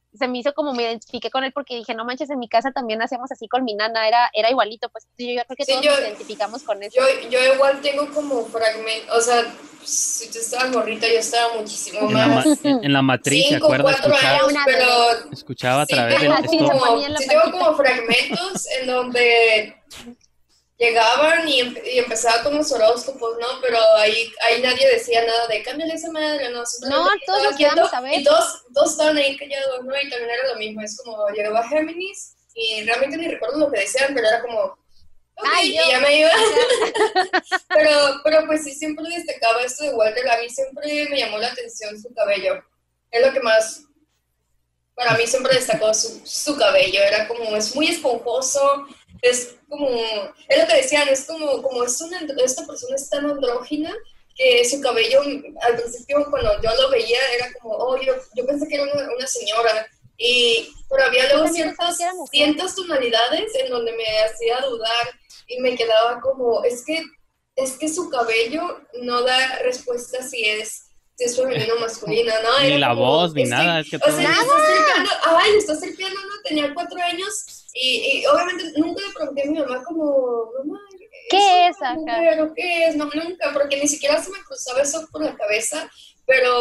se me hizo como me identifiqué con él porque dije, no manches, en mi casa también hacíamos así con mi nana, era igualito, pues yo creo que Sí, todos nos identificamos con eso. Yo igual tengo como fragmentos, o sea, si tú estabas morrita, yo estaba muchísimo más. En la matriz, ¿se 5, acuerda? 4 años, pero Escuchaba a sí través tengo de esto. sí tengo como fragmentos en donde llegaban y empezaba con los horóscopos, ¿no? Pero ahí nadie decía nada de cámbiale esa madre, ¿no? No, todos nos quedamos a ver. Y todos estaban ahí callados, ¿no? Y también era lo mismo, es como llegaba Géminis y realmente ni recuerdo lo que decían, pero era como, okay, y ya me iba. pero pues sí, siempre destacaba esto de Walter. A mí siempre me llamó la atención su cabello. Es lo que más, para mí siempre destacó su cabello. Era como, es muy esponjoso, es como, es lo que decían, es como esta persona es tan andrógina que su cabello, al principio cuando yo lo veía, era como, oh, yo pensé que era una señora. Pero había luego ciertas tonalidades en donde me hacía dudar y me quedaba como, es que su cabello no da respuesta si es femenino o masculino, ¿no? Ni Era la como, voz, ni nada. Es que todo... le estás tripeando, ¿no? Tenía 4 años y obviamente nunca le pregunté a mi mamá como, mamá, ¿qué es acá? acá? ¿Qué es? No, nunca, porque ni siquiera se me cruzaba eso por la cabeza, pero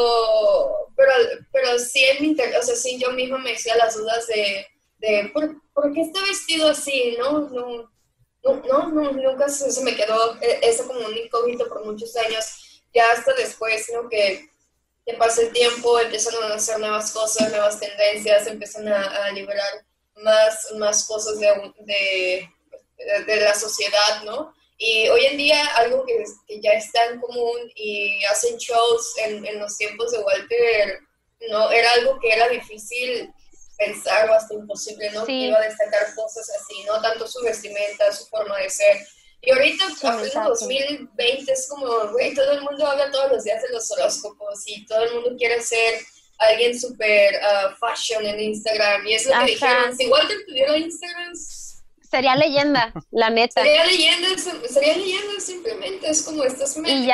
sí en mi interior, o sea, sí yo misma me decía las dudas de ¿por qué está vestido así? Nunca se me quedó eso como un incógnito por muchos años, ya hasta después, ¿no? Que pasa el tiempo, empiezan a hacer nuevas cosas, nuevas tendencias, empiezan a liberar más cosas de la sociedad, ¿no? Y hoy en día algo que ya es tan común y hacen shows en los tiempos de Walter, no era algo que era difícil pensar o hasta imposible, ¿no? Sí. Que iba a destacar cosas así, ¿no? Tanto su vestimenta, su forma de ser. Y ahorita, en 2020, es como, güey, todo el mundo habla todos los días de los horóscopos y todo el mundo quiere ser alguien súper fashion en Instagram. Y es lo que dijeron, si Walter tuviera Instagram... Sería leyenda, la neta. Sería leyenda simplemente, es como estás metiendo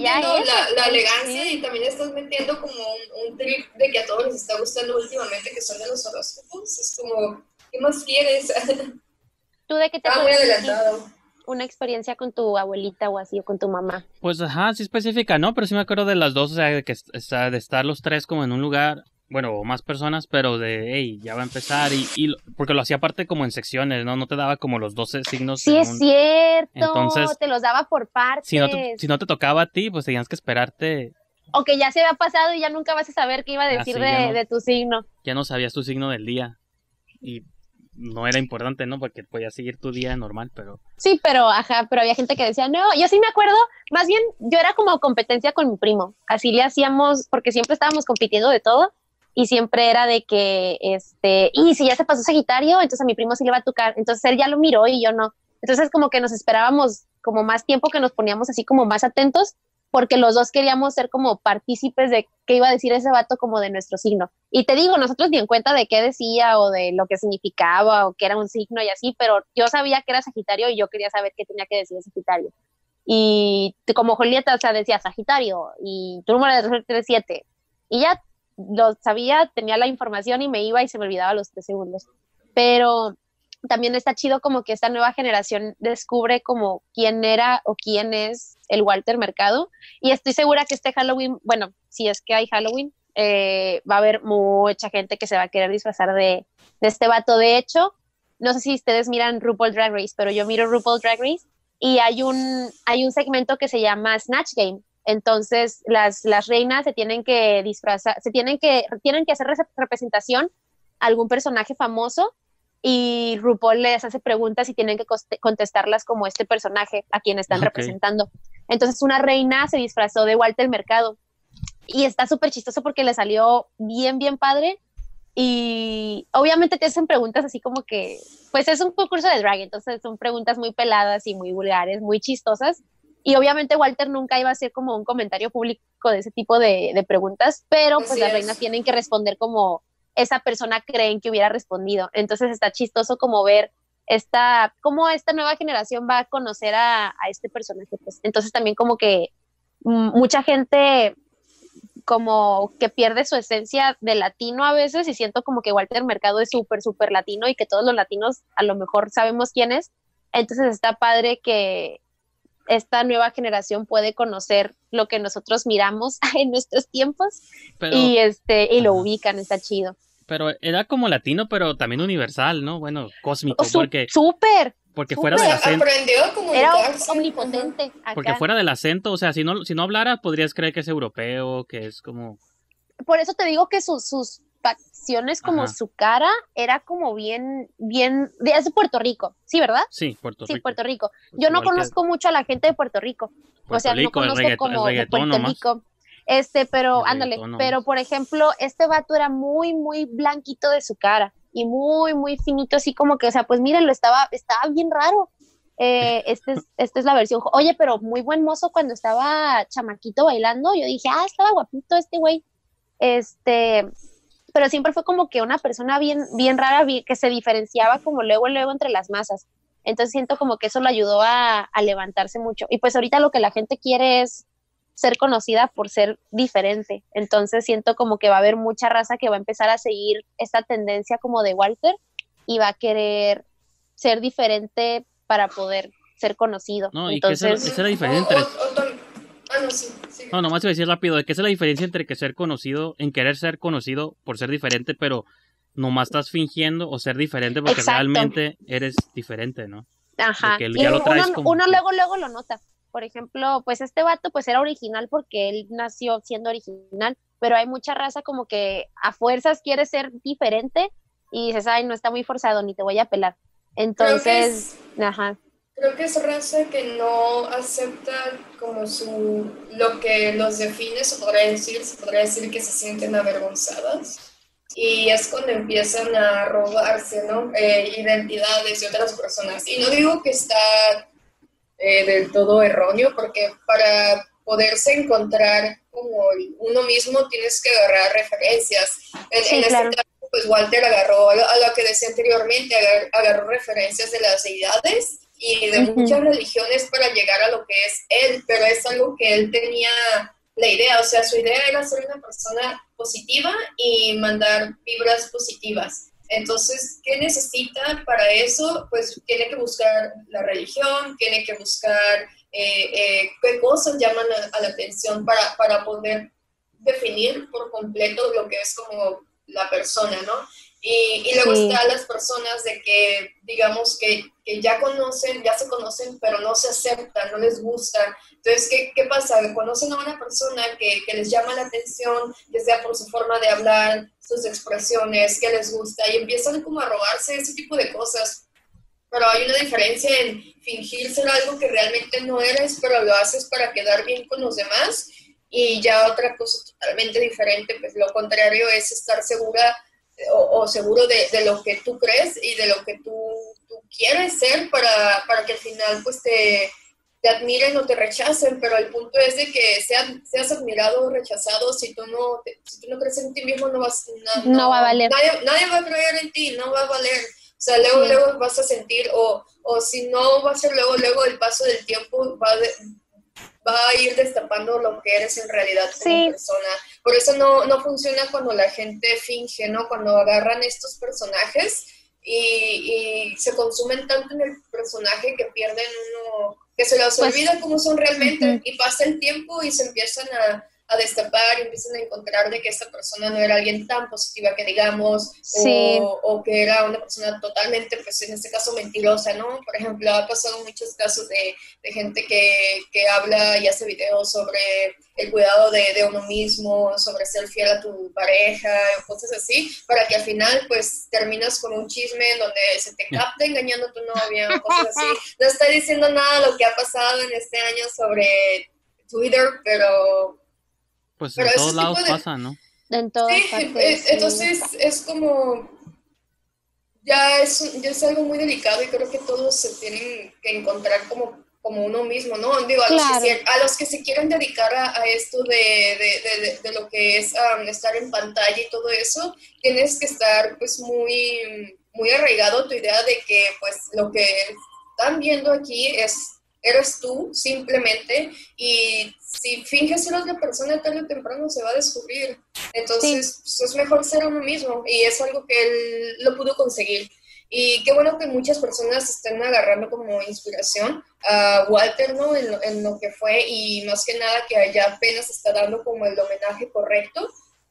la elegancia y también estás metiendo como un trip de que a todos les está gustando últimamente, que son de los horóscopos. Es como, ¿qué más quieres? ¿Tú de qué te muy adelantado? Una experiencia con tu abuelita o así, o con tu mamá. Pues ajá, sí específica, ¿no? Pero sí me acuerdo de las dos, o sea, de estar los tres como en un lugar, bueno, o más personas, pero hey, ya va a empezar, porque lo hacía aparte como en secciones, ¿no? No te daba como los 12 signos. Sí, es cierto, entonces, te los daba por partes. Si no te tocaba a ti, pues tenías que esperarte. O que ya se había pasado y ya nunca vas a saber qué iba a decir de tu signo. Ya no sabías tu signo del día, y no era importante, ¿no? Porque podías seguir tu día normal, pero... Sí, pero había gente que decía, no, yo sí me acuerdo, más bien yo era como competencia con mi primo, así le hacíamos, porque siempre estábamos compitiendo de todo, y siempre era de que, y si ya se pasó Sagitario, entonces a mi primo sí le va a tocar, entonces él ya lo miró y yo no, entonces como que nos esperábamos como más tiempo, que nos poníamos así como más atentos, porque los dos queríamos ser como partícipes de qué iba a decir ese vato como de nuestro signo. Y te digo, nosotros ni en cuenta de qué decía o de lo que significaba o que era un signo y así, pero yo sabía que era Sagitario y yo quería saber qué tenía que decir Sagitario. Y como Julieta, o sea, decía Sagitario y tu número de 37. Y ya lo sabía, tenía la información y me iba y se me olvidaba los 3 segundos. Pero también está chido como que esta nueva generación descubre como quién era o quién es el Walter Mercado, y estoy segura que este Halloween, bueno, si es que hay Halloween, va a haber mucha gente que se va a querer disfrazar de este vato. De hecho, no sé si ustedes miran RuPaul Drag Race, pero yo miro RuPaul Drag Race y hay un segmento que se llama Snatch Game. Entonces las reinas se tienen que disfrazar, tienen que hacer representación a algún personaje famoso, y RuPaul les hace preguntas y tienen que contestarlas como este personaje a quien están representando. Entonces una reina se disfrazó de Walter Mercado y está súper chistoso porque le salió bien, bien padre, y obviamente te hacen preguntas así como que, pues es un concurso de drag, entonces son preguntas muy peladas y muy vulgares, muy chistosas, y obviamente Walter nunca iba a hacer como un comentario público de ese tipo de preguntas, pero pues las reinas tienen que responder como esa persona creen que hubiera respondido. Entonces está chistoso como ver cómo esta nueva generación va a conocer a este personaje, pues. Entonces también como que mucha gente como que pierde su esencia de latino a veces, y siento como que Walter Mercado es súper, súper latino y que todos los latinos a lo mejor sabemos quién es. Entonces está padre que esta nueva generación puede conocer lo que nosotros miramos en nuestros tiempos, Pero, y lo ubican, está chido. pero era como latino, pero también universal, ¿no? Bueno, cósmico, porque Súper. fuera del acento, Aprendió a comunicarse. Era omnipotente acá. porque fuera del acento, o sea, si no hablara, podrías creer que es europeo, que es como... Por eso te digo que sus facciones, como Ajá. su cara, era como bien, es de Puerto Rico, ¿sí, verdad? Sí, Puerto Sí, Rico. Puerto Rico. Pues Yo no igual que conozco mucho a la gente de Puerto Rico. Puerto O sea, no Rico, el conozco como de reggaetón Puerto nomás. Rico. Pero, El ándale, reggaetón nomás. pero por ejemplo, este vato era muy, muy blanquito de su cara y muy, muy finito, así como que, o sea, pues mírenlo, estaba bien raro. Esta es la versión. Oye, pero muy buen mozo cuando estaba chamaquito bailando. Yo dije, estaba guapito este güey. Pero siempre fue como que una persona bien, bien rara, que se diferenciaba como luego entre las masas. Entonces siento como que eso lo ayudó a levantarse mucho. Y pues ahorita lo que la gente quiere es ser conocida por ser diferente. Entonces siento como que va a haber mucha raza que va a empezar a seguir esta tendencia como de Walter y va a querer ser diferente para poder ser conocido. No, y entonces, que esa es la diferencia entre... No, sí. No, nomás iba a decir rápido, de que esa es la diferencia entre que ser conocido, en querer ser conocido por ser diferente, pero nomás estás fingiendo o ser diferente porque exacto, realmente eres diferente, ¿no? Ajá. Que Y ya lo traes uno luego lo nota. Por ejemplo, pues este vato pues era original porque él nació siendo original, pero hay mucha raza como que a fuerzas quiere ser diferente y dices, ay, no, está muy forzado, ni te voy a pelar. Entonces, ajá. Creo que es raza que no acepta como lo que los define, se podría decir que se sienten avergonzadas. Y es cuando empiezan a robarse, ¿no? Identidades de otras personas. Y no digo que está del todo erróneo, porque para poderse encontrar como uno mismo tienes que agarrar referencias. En claro. este caso, pues Walter agarró a lo que decía anteriormente, agarró referencias de las deidades y de muchas religiones para llegar a lo que es él, pero es algo que él tenía la idea, o sea, su idea era ser una persona positiva y mandar vibras positivas. Entonces, ¿qué necesita para eso? Pues tiene que buscar la religión, tiene que buscar qué cosas llaman a la atención para poder definir por completo lo que es como la persona, ¿no? Y luego están las personas de que, digamos, que ya se conocen, pero no se aceptan, no les gusta. Entonces, ¿qué pasa? Conocen a una persona que les llama la atención, que sea por su forma de hablar, sus expresiones, que les gusta, y empiezan como a robarse ese tipo de cosas. Pero hay una diferencia en fingir ser algo que realmente no eres, pero lo haces para quedar bien con los demás, y ya otra cosa totalmente diferente, pues lo contrario es estar segura o seguro de lo que tú crees y de lo que tú quieres ser para que al final pues te admiren o te rechacen, pero el punto es de que seas admirado o rechazado, si tú no crees en ti mismo, no va a valer. Nadie va a creer en ti, no va a valer. O sea, luego vas a sentir, o si no va a ser luego el paso del tiempo va a ir destapando lo que eres en realidad como persona. Por eso no funciona cuando la gente finge, ¿no? Cuando agarran estos personajes y se consumen tanto en el personaje que pierden que se les olvida cómo son realmente, y pasa el tiempo y se empiezan a destapar y empiezan a encontrar de que esta persona no era alguien tan positiva que digamos, o que era una persona totalmente, pues en este caso mentirosa, ¿no? Por ejemplo, ha pasado muchos casos de gente que habla y hace videos sobre el cuidado de uno mismo, sobre ser fiel a tu pareja, cosas así, para que al final pues terminas con un chisme donde se te capta engañando a tu novia, cosas así. No estoy diciendo nada de lo que ha pasado en este año sobre Twitter, pero pues en todos lados pasa, ¿no? En todas partes. Entonces es como ya es algo muy delicado, y creo que todos se tienen que encontrar como uno mismo, ¿no? Digo, a los que se quieren dedicar a esto de lo que es estar en pantalla y todo eso, tienes que estar pues muy, muy arraigado a tu idea de que pues lo que están viendo aquí es eres tú simplemente, y si finges ser otra persona tarde o temprano se va a descubrir. Entonces pues, es mejor ser uno mismo, y es algo que él lo pudo conseguir. Y qué bueno que muchas personas estén agarrando como inspiración a Walter, ¿no? En lo que fue, y más que nada que ya apenas está dando como el homenaje correcto.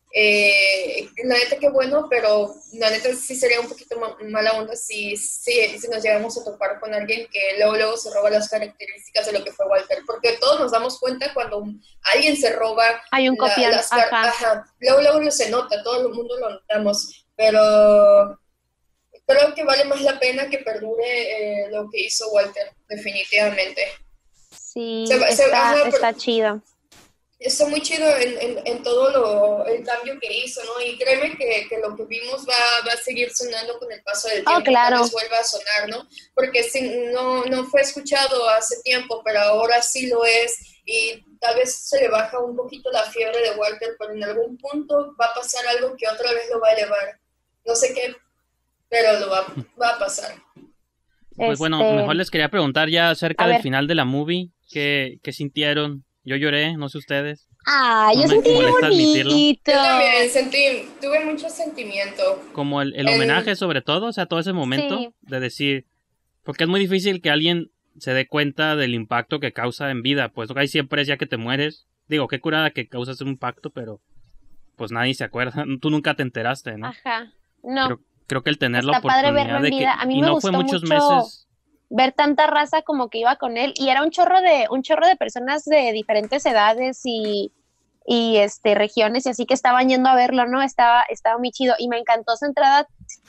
La neta qué bueno, pero la neta sí sería un poquito mala onda si nos llegamos a topar con alguien que luego se roba las características de lo que fue Walter, porque todos nos damos cuenta cuando alguien se roba hay un copión, luego se nota, todo el mundo lo notamos, pero creo que vale más la pena que perdure lo que hizo Walter, definitivamente. Sí, está chido. Está muy chido en todo el cambio que hizo, ¿no? Y créeme que lo que vimos va a seguir sonando con el paso del tiempo. Claro. Tal vez vuelva a sonar, ¿no? Porque no fue escuchado hace tiempo, pero ahora sí lo es. Y tal vez se le baja un poquito la fiebre de Walter, pero en algún punto va a pasar algo que otra vez lo va a elevar. No sé qué, pero lo va a pasar. Pues bueno, mejor les quería preguntar ya acerca del final de la movie. ¿Qué sintieron? Yo lloré, no sé ustedes. Yo sentí bonito. Yo también tuve mucho sentimiento. Como el homenaje sobre todo, o sea, todo ese momento de decir, porque es muy difícil que alguien se dé cuenta del impacto que causa en vida, pues lo que hay siempre es ya que te mueres. Digo, qué curada que causas un impacto, pero pues nadie se acuerda, tú nunca te enteraste, ¿no? Ajá, no. Creo que el tener la Está padre oportunidad verlo en de vida. A mí me no gustó fue muchos mucho meses ver tanta raza como que iba con él, y era un chorro de personas de diferentes edades y regiones, y así que estaban yendo a verlo, ¿no? Estaba muy chido, y me encantó su entrada.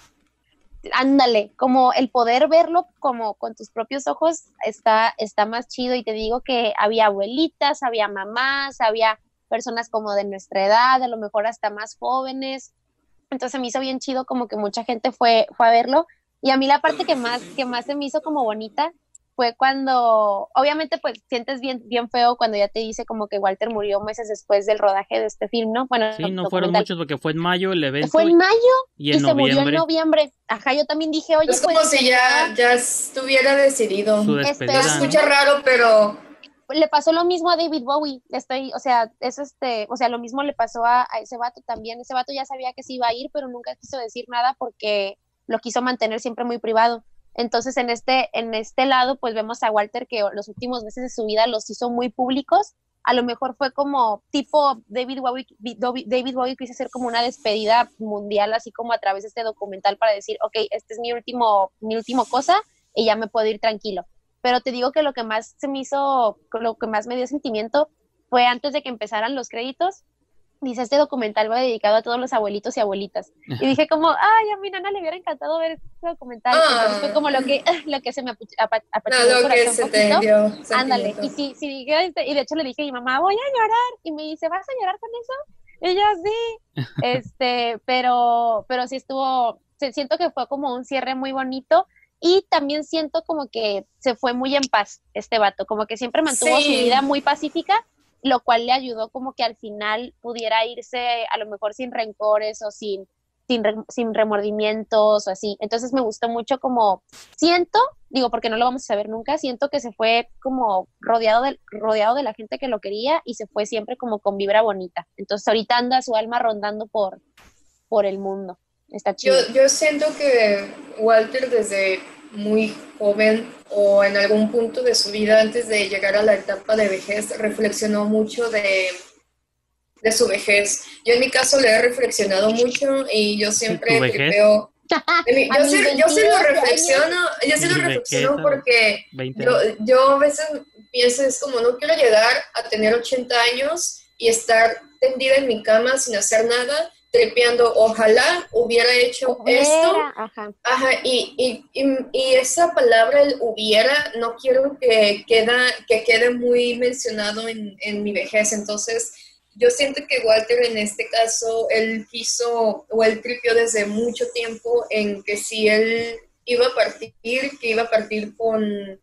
Ándale, como el poder verlo como con tus propios ojos está más chido. Y te digo que había abuelitas, había mamás, había personas como de nuestra edad, a lo mejor hasta más jóvenes. Entonces me hizo bien chido, como que mucha gente fue a verlo. Y a mí la parte que más se me hizo como bonita fue cuando, obviamente pues sientes bien feo cuando ya te dice como que Walter murió meses después del rodaje de este film, ¿no? Bueno, sí, no fueron muchos porque fue en mayo el evento. Fue en mayo y se murió en noviembre. Ajá, yo también dije, oye, es como pues, si ya estuviera decidido. Su despedida, se escucha raro, pero le pasó lo mismo a David Bowie. Lo mismo le pasó a ese vato también. Ese vato ya sabía que se iba a ir, pero nunca quiso decir nada porque lo quiso mantener siempre muy privado. Entonces, en este lado, pues vemos a Walter que los últimos meses de su vida los hizo muy públicos. A lo mejor fue como tipo David Bowie quiso hacer como una despedida mundial, así como a través de este documental, para decir, ok, este es mi último cosa y ya me puedo ir tranquilo. Pero te digo que lo que más me dio sentimiento fue antes de que empezaran los créditos. Dice, este documental va dedicado a todos los abuelitos y abuelitas. Y dije como, ay, a mi nana le hubiera encantado ver este documental. Entonces fue como lo que se me apachurró el corazón un poquito. Ándale, y sí, y de hecho le dije a mi mamá, voy a llorar. Y me dice, ¿vas a llorar con eso? Y yo, sí. Pero sí siento que fue como un cierre muy bonito. Y también siento como que se fue muy en paz este vato, como que siempre mantuvo su vida muy pacífica, lo cual le ayudó como que al final pudiera irse a lo mejor sin rencores o sin remordimientos o así. Entonces me gustó mucho como porque no lo vamos a saber nunca, siento que se fue como rodeado de la gente que lo quería, y se fue siempre como con vibra bonita. Entonces ahorita anda su alma rondando por el mundo. Está chido. Yo siento que Walter desde muy joven o en algún punto de su vida antes de llegar a la etapa de vejez reflexionó mucho de su vejez. Yo en mi caso le he reflexionado mucho y yo siempre tripeo. Yo sí lo reflexiono porque yo a veces pienso, es como no quiero llegar a tener 80 años y estar tendida en mi cama sin hacer nada, tripeando, ojalá hubiera hecho esto. Y esa palabra, el hubiera, no quiero que quede muy mencionado en mi vejez. Entonces, yo siento que Walter en este caso, él quiso, o él tripeó desde mucho tiempo en que si él iba a partir, que iba a partir con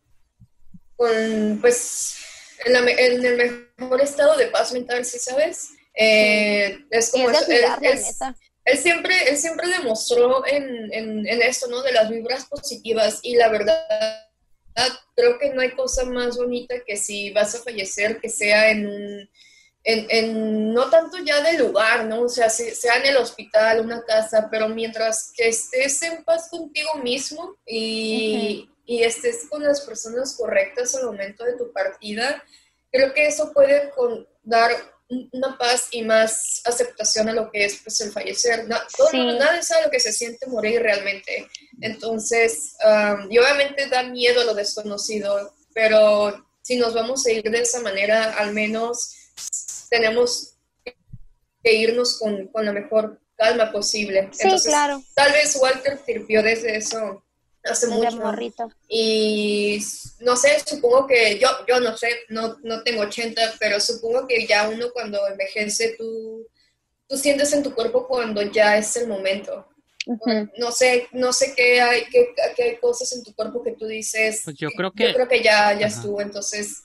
pues, en el mejor estado de paz mental, ¿sí sabes? Es como él siempre demostró en esto, ¿no? De las vibras positivas, y la verdad creo que no hay cosa más bonita que si vas a fallecer, que sea no tanto ya del lugar, ¿no? O sea, sea en el hospital, una casa, pero mientras que estés en paz contigo mismo y estés con las personas correctas al momento de tu partida, creo que eso puede dar una paz y más aceptación a lo que es pues, el fallecer. Nadie sabe lo que se siente morir realmente. Entonces, y obviamente da miedo a lo desconocido, pero si nos vamos a ir de esa manera, al menos tenemos que irnos con la mejor calma posible. Sí, entonces, claro. Tal vez Walter sirvió desde eso hace mucho. Morrito. Y no sé, supongo que yo no sé, no tengo 80, pero supongo que ya uno cuando envejece, tú sientes en tu cuerpo cuando ya es el momento. No sé qué hay cosas en tu cuerpo que tú dices. Pues yo creo que ya estuvo. Entonces,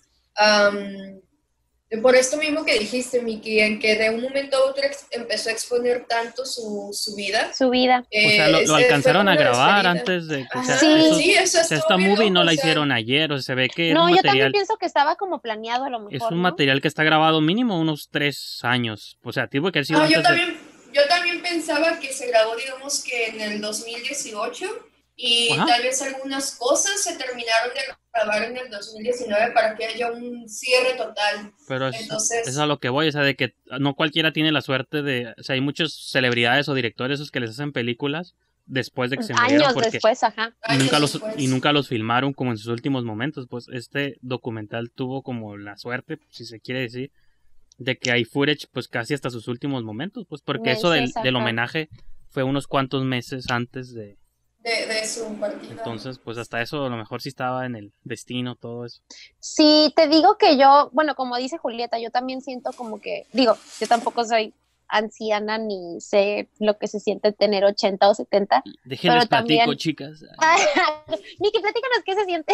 por esto mismo que dijiste, Miki, en que de un momento a otro empezó a exponer tanto su vida. Su vida. O sea, lo alcanzaron a grabar antes de... O sea, eso esta movie no la hicieron ayer, o sea, se ve que no, es un yo material, también pienso que estaba como planeado a lo mejor, es un material que está grabado mínimo unos 3 años. O sea, tuvo que haber sido yo también pensaba que se grabó, digamos que en el 2018 y tal vez algunas cosas se terminaron de grabar en el 2019 para que haya un cierre total. Pero es a lo que voy, o sea, de que no cualquiera tiene la suerte de... O sea, hay muchas celebridades o directores esos que les hacen películas después de que se murieron. Años después, ajá. Y nunca los filmaron como en sus últimos momentos. Pues este documental tuvo como la suerte, si se quiere decir, de que hay footage pues casi hasta sus últimos momentos, pues porque eso del homenaje fue unos cuantos meses antes de su partida. Entonces, pues hasta eso a lo mejor sí estaba en el destino, todo eso. Sí, te digo que yo, bueno, como dice Julieta, yo también siento como que, digo, yo tampoco soy anciana ni sé lo que se siente tener 80 o 70. Déjenles platico, chicas. Miki, platícanos qué se siente.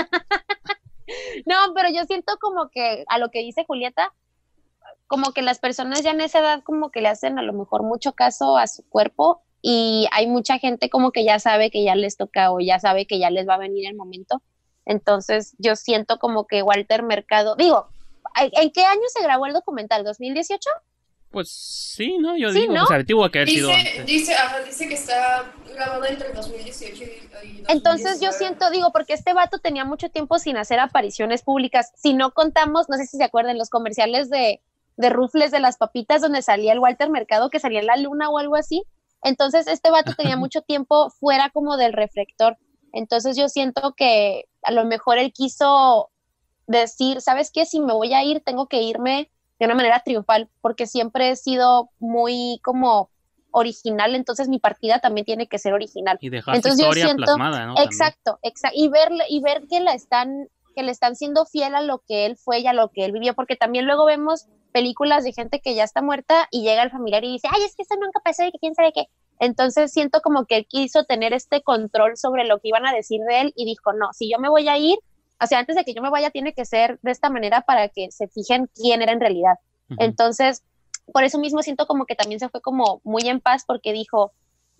No, pero yo siento como que a lo que dice Julieta, como que las personas ya en esa edad como que le hacen a lo mejor mucho caso a su cuerpo y hay mucha gente como que ya sabe que ya les toca o ya sabe que ya les va a venir el momento. Entonces yo siento como que Walter Mercado, digo, ¿en qué año se grabó el documental? ¿2018? Pues sí, ¿no? Yo sí, digo, ¿no? O sea, tuvo que haber sido antes. Dice que está grabado entre 2018 y 2019. Entonces yo siento, digo, porque este vato tenía mucho tiempo sin hacer apariciones públicas. Si no contamos, no sé si se acuerdan, los comerciales de Rufles de las papitas donde salía el Walter Mercado, que salía en la luna o algo así. Entonces este vato tenía mucho tiempo fuera como del reflector. Entonces yo siento que a lo mejor él quiso decir, ¿sabes qué? Si me voy a ir, tengo que irme de una manera triunfal, porque siempre he sido muy como original, entonces mi partida también tiene que ser original. Y dejar entonces historia yo siento, plasmada, ¿no? Exacto, y ver que le están siendo fiel a lo que él fue y a lo que él vivió, porque también luego vemos películas de gente que ya está muerta y llega el familiar y dice, ay, es que eso nunca pasó y que quién sabe qué. Entonces siento como que él quiso tener este control sobre lo que iban a decir de él y dijo, no, si yo me voy a ir, o sea, antes de que yo me vaya tiene que ser de esta manera para que se fijen quién era en realidad. Entonces, por eso mismo siento como que también se fue como muy en paz porque dijo,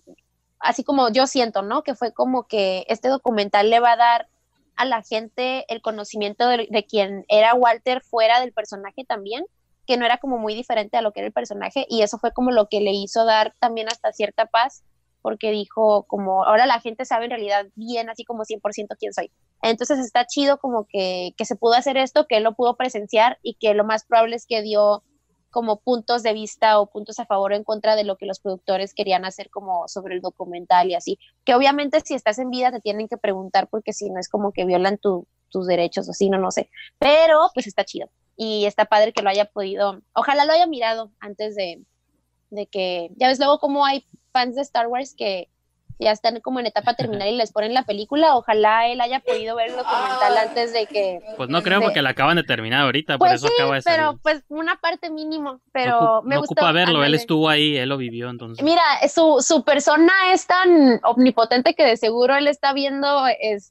así como yo siento, ¿no? Que fue como que este documental le va a dar a la gente el conocimiento de quién era Walter fuera del personaje también, que no era como muy diferente a lo que era el personaje, y eso fue como lo que le hizo dar también hasta cierta paz, porque dijo como, ahora la gente sabe en realidad bien, así como 100% quién soy. Entonces está chido como que se pudo hacer esto, que él lo pudo presenciar, y que lo más probable es que dio como puntos de vista o puntos a favor o en contra de lo que los productores querían hacer como sobre el documental y así, que obviamente si estás en vida te tienen que preguntar porque si no es como que violan tus derechos o si no, no sé, pero pues está chido y está padre que lo haya podido, ojalá lo haya mirado antes de que, ya ves luego como hay fans de Star Wars que ya están como en etapa terminal y les ponen la película, ojalá él haya podido ver el documental antes de que... Pues no creo porque la acaban de terminar ahorita, pues por eso sí, acaba de salir. Pero pues una parte mínimo, pero me gustó. No ocupa verlo, ándale. Él estuvo ahí, él lo vivió, entonces. Mira, su persona es tan omnipotente que de seguro él está viendo,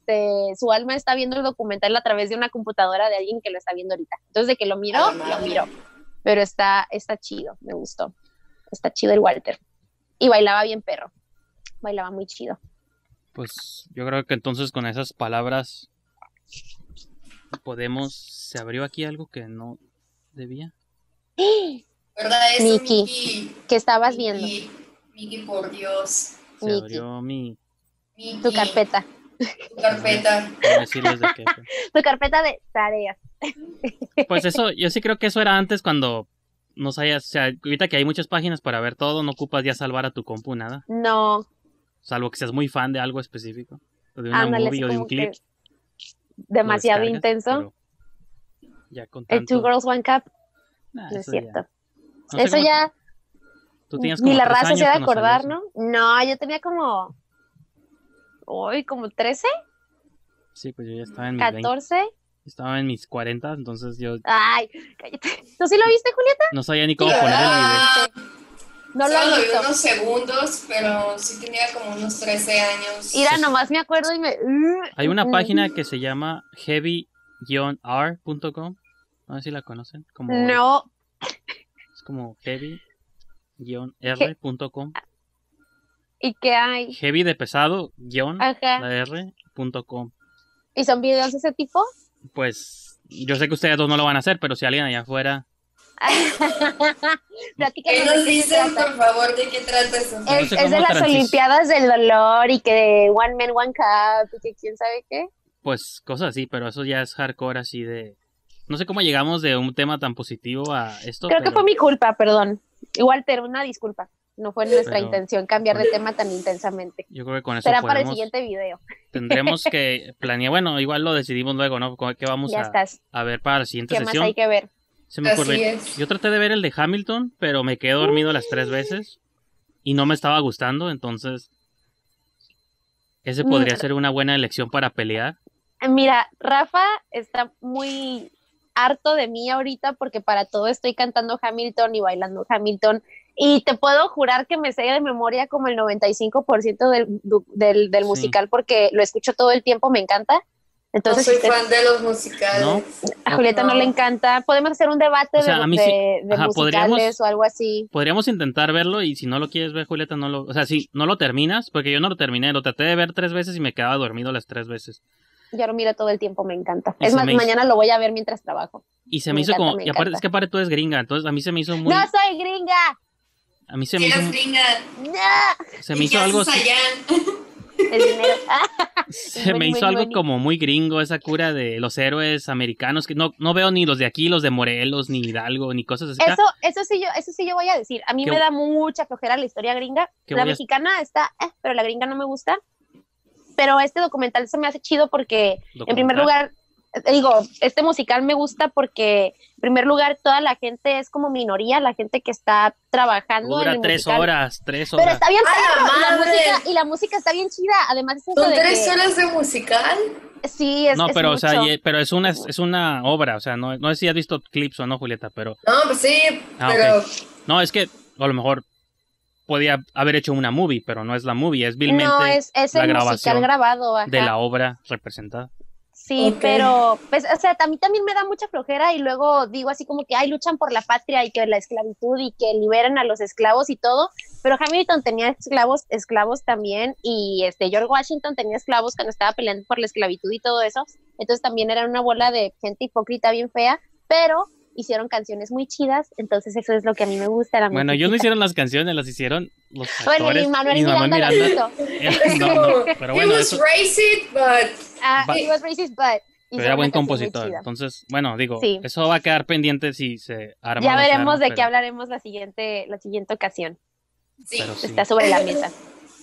su alma está viendo el documental a través de una computadora de alguien que lo está viendo ahorita. Entonces de que lo miró. Pero está chido, me gustó. Está chido el Walter. Y bailaba bien perro. Bailaba muy chido. Pues yo creo que entonces con esas palabras ¿Se abrió aquí algo que no debía? ¿Verdad eso, Miki, Miki? ¿qué estabas viendo? Miki, por Dios. Se Miki. abrió mi... Miki, Tu carpeta. tu carpeta. No decirles de qué. Tu carpeta de tareas. Pues eso, yo sí creo que eso era antes cuando no sabías, o sea, ahorita que hay muchas páginas para ver todo, no ocupas ya salvar a tu compu nada. No, Salvo que seas muy fan de algo específico. O de una ándale, movie así o de un como clip. que demasiado Lo descargas, intenso. pero ya con El tanto... Two Girls One Cup, Nah, no es eso ya- cierto. no sé Eso cómo- ya Tú tenías ni como la 3 raza se años ha de cuando salió acordar, eso. ¿no? No, yo tenía como, uy, como 13, Sí, pues yo ya estaba en mis 20. 14. Estaba en mis 40, entonces yo Ay, cállate. ¿Tú sí lo viste, Julieta? no sabía ni cómo Sí, poner el video. Ah, No lo solo has lo vi visto. unos segundos, pero sí tenía como unos 13 años. Mira, nomás me acuerdo y me... Hay una página que se llama heavy-r.com. No sé si la conocen. No, Es como heavy-r.com. ¿y qué hay? Heavy de pesado, guión, Ajá. la r.com. ¿Y son videos de ese tipo? Pues yo sé que ustedes dos no lo van a hacer, pero si alguien allá afuera... Platícanos ¿Qué de nos qué se dicen, trata. por favor, de qué trata eso? No sé Es de cómo las Olimpiadas del Dolor y que One Man, One Cup y que quién sabe qué. Pues cosas así, pero eso ya es hardcore así de... No sé cómo llegamos de un tema tan positivo a esto, Creo que pero fue mi culpa, perdón. Igual, pero una disculpa. No fue nuestra Pero- intención cambiar de tema tan intensamente. yo creo que con eso Será para el podemos... siguiente video. Tendremos que planear, bueno, igual lo decidimos luego, ¿no? ¿Qué vamos Ya a, estás. a ver para la siguiente ¿Qué más sesión? hay que ver? Se me ocurrió. Así es. Yo traté de ver el de Hamilton, pero me quedé dormido las 3 veces y no me estaba gustando, entonces ese podría ser una buena elección para pelear. Mira, Rafa está muy harto de mí ahorita porque para todo estoy cantando Hamilton y bailando Hamilton. Y te puedo jurar que me sé de memoria como el 95% del Sí. musical porque lo escucho todo el tiempo, me encanta. Entonces, no soy si fan de los musicales. ¿No? a Julieta no le encanta, podemos hacer un debate O sea, a mí sí. de Ajá, musicales o algo así. Podríamos intentar verlo y si no lo quieres ver, Julieta, no lo... O sea, si no lo terminas, porque yo no lo terminé, lo traté de ver 3 veces y me quedaba dormido las 3 veces. Yo lo miro todo el tiempo, me encanta. Y Es se más, me hizo- mañana lo voy a ver mientras trabajo. Y se Me me hizo encanta, como... me Y aparte, encanta. es que aparte tú eres gringa, entonces a mí se me hizo muy... ¡No soy gringa! A mí se me Si hizo... eres gringa, ¡No! Se me ¿y hizo qué algo haces así... allá? El dinero. Se me Money, hizo money, algo money. como muy gringo esa cura de los héroes americanos que no veo ni los de aquí, los de Morelos, ni Hidalgo, ni cosas así. Eso sí yo voy a decir. A mí ¿Qué- me da mucha flojera la historia gringa. qué La voy a- mexicana está, pero la gringa no me gusta. Pero este documental se me hace chido porque, en primer lugar, digo, este musical me gusta porque, en primer lugar, toda la gente es como minoría, la gente que está trabajando en Dura el 3 musical. horas, 3 Pero horas. está bien ¡A la perro, madre! y la música está bien chida. Además, es eso ¿Son de 3 que, horas de musical? sí, es No, es pero o sea, mucho. pero es una obra, o sea, no sé si has visto clips o no, Julieta, pero No, pues sí, Ah, pero ok. No, es que a lo mejor podía haber hecho una movie, pero no es la movie, es vilmente No, es la el musical grabación grabado, ajá. de la obra representada. Sí, Ok. pero, pues, o sea, a mí también me da mucha flojera y luego digo así como que, ay, luchan por la patria y que la esclavitud y que liberen a los esclavos y todo, pero Hamilton tenía esclavos también y George Washington tenía esclavos cuando estaba peleando por la esclavitud y todo eso, entonces también era una bola de gente hipócrita bien fea, pero hicieron canciones muy chidas, entonces eso es lo que a mí me gusta, la Bueno, ellos no musiquita. hicieron las canciones, las hicieron los Bueno, actores. Lin-Manuel Lin-Manuel Miranda las hizo. No, pero he bueno, was eso, racist, but He was racist, but pero hizo era una buen canción muy compositor. chida. Entonces, bueno, digo, Sí. eso va a quedar pendiente si se arma. Ya o no se veremos arma, de qué pero- hablaremos la siguiente ocasión. sí. Pero sí. Está sobre la mesa.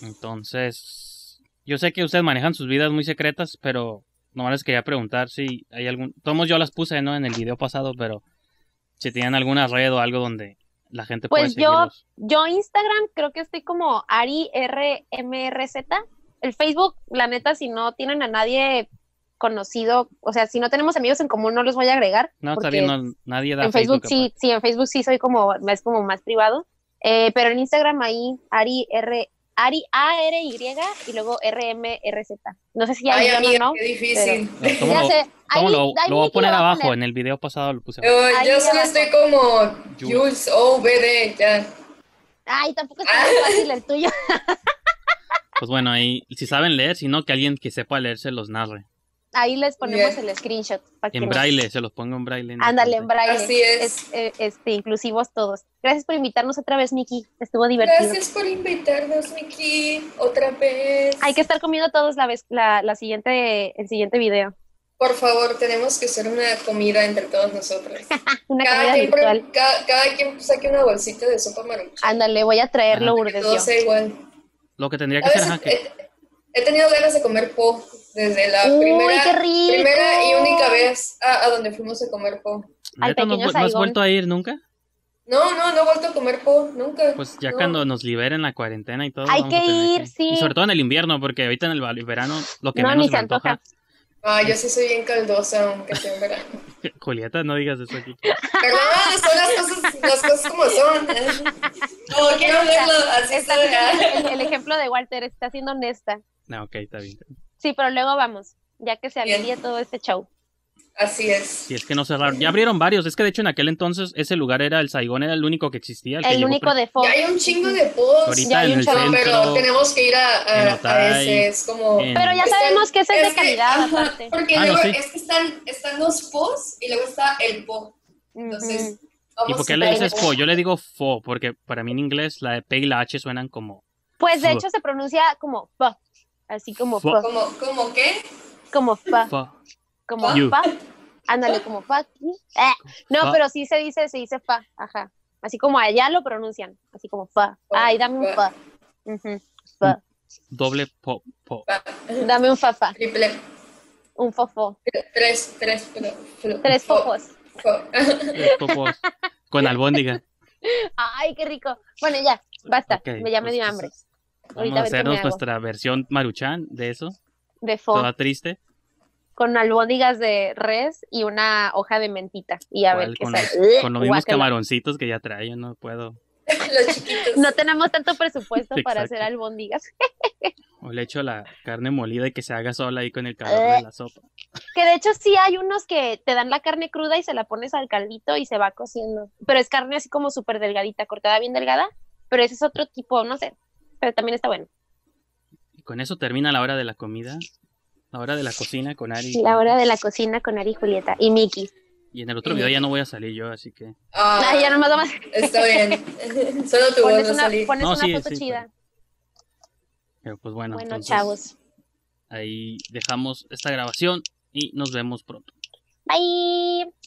Entonces, yo sé que ustedes manejan sus vidas muy secretas, pero nomás les quería preguntar si hay algún... Todos yo las puse, ¿no? En el video pasado, pero si tenían alguna red o algo donde la gente puede Pues seguirlos. yo Instagram creo que estoy como AriRMRZ. El Facebook, la neta, si no tienen a nadie conocido, o sea, si no tenemos amigos en común, no los voy a agregar. No, está porque bien, no, nadie da en Facebook aparte. sí, en Facebook sí soy como, es como más privado. Pero en Instagram ahí, Ari ARY y luego RMRZ. No sé si hay Ay, guión amiga, o no. qué difícil. No, ¿cómo Ya lo- sé. ¿Cómo Ahí, lo ahí voy a Miki poner lo va a abajo? poner. En el video pasado lo puse. Yo Ahí solo abajo. estoy como Jules. Jules OBD, ya. Ay, tampoco es tan fácil el tuyo. Pues bueno, ahí, si saben leer, si no, que alguien que sepa leer se los narre. Ahí les ponemos el screenshot. En braille, se los pongo en braille. Ándale, en braille. Así es. Inclusivos todos. Gracias por invitarnos otra vez, Miki. Estuvo divertido. Gracias por invitarnos, Miki, otra vez. Hay que estar comiendo todos el siguiente video. Por favor, tenemos que hacer una comida entre todos nosotros. Una comida virtual. Cada quien saque una bolsita de sopa maruchan. Ándale, voy a traerlo, Urdes. Todo sea igual. Lo que tendría que hacer He tenido ganas de comer po desde la primera y única vez a donde fuimos a comer po. ¿No has vuelto a ir nunca? No he vuelto a comer po, nunca. Pues ya cuando nos liberen la cuarentena y todo. Hay que ir, sí. Y sobre todo en el invierno, porque ahorita en el verano lo que no, menos ni se me antoja. Yo sí soy bien caldosa, aunque sea en verano. Julieta, no digas eso aquí. Perdón, son las cosas como son. No, quiero verlo así. El ejemplo de Walter está siendo honesta. No, ok, está bien. Sí, pero luego vamos, ya que se alivie todo este show. Así es. Sí, es que no cerraron. Ya abrieron varios. Es que de hecho en aquel entonces ese lugar el Saigón era el único que existía. El único de Fo. Ya hay un chingo de posts. Ahorita en el centro, pero tenemos que ir a ese. Es como... Pero ya sabemos que ese es de calidad, aparte. Porque luego es que están los Fos y luego está el Po. Entonces, ¿y por qué le dices Fo? Yo le digo Fo, porque para mí en inglés la P y la H suenan como... Pues de hecho se pronuncia como Fo. Así como Fo. ¿Cómo qué? Como Fo. Como fa, ándale, como fa. No, pero sí se dice fa, ajá. Así como allá lo pronuncian, así como fa. Ay, dame un fa. Fa. Doble po. Dame un fa. Triple. Un fofo. Tres fofos. Tres popos. Con albóndiga. Ay, qué rico. Bueno, ya, basta. Okay, Me dio hambre. Vamos a hacernos nuestra versión maruchan de eso. De Fo. Toda triste. Con albóndigas de res y una hoja de mentita. Y a ver qué sale. Con los mismos camaroncitos que ya trae, yo no puedo. Los chiquitos. No tenemos tanto presupuesto para hacer albóndigas. O le echo la carne molida y que se haga sola ahí con el calor de la sopa. Que de hecho sí hay unos que te dan la carne cruda y se la pones al caldito y se va cociendo. Pero es carne así como súper delgadita, cortada bien delgada. Pero ese es otro tipo, no sé. Pero también está bueno. Y con eso termina la hora de la comida. La hora de la cocina con Ari. La hora de la cocina con Ari, Julieta y Miki. Y en el otro video ya no voy a salir yo, así que... ya nomás vamos. Está bien. Solo tu voz va a salir. Pones una foto chida. Pero pues bueno, entonces, chavos. Ahí dejamos esta grabación y nos vemos pronto. Bye.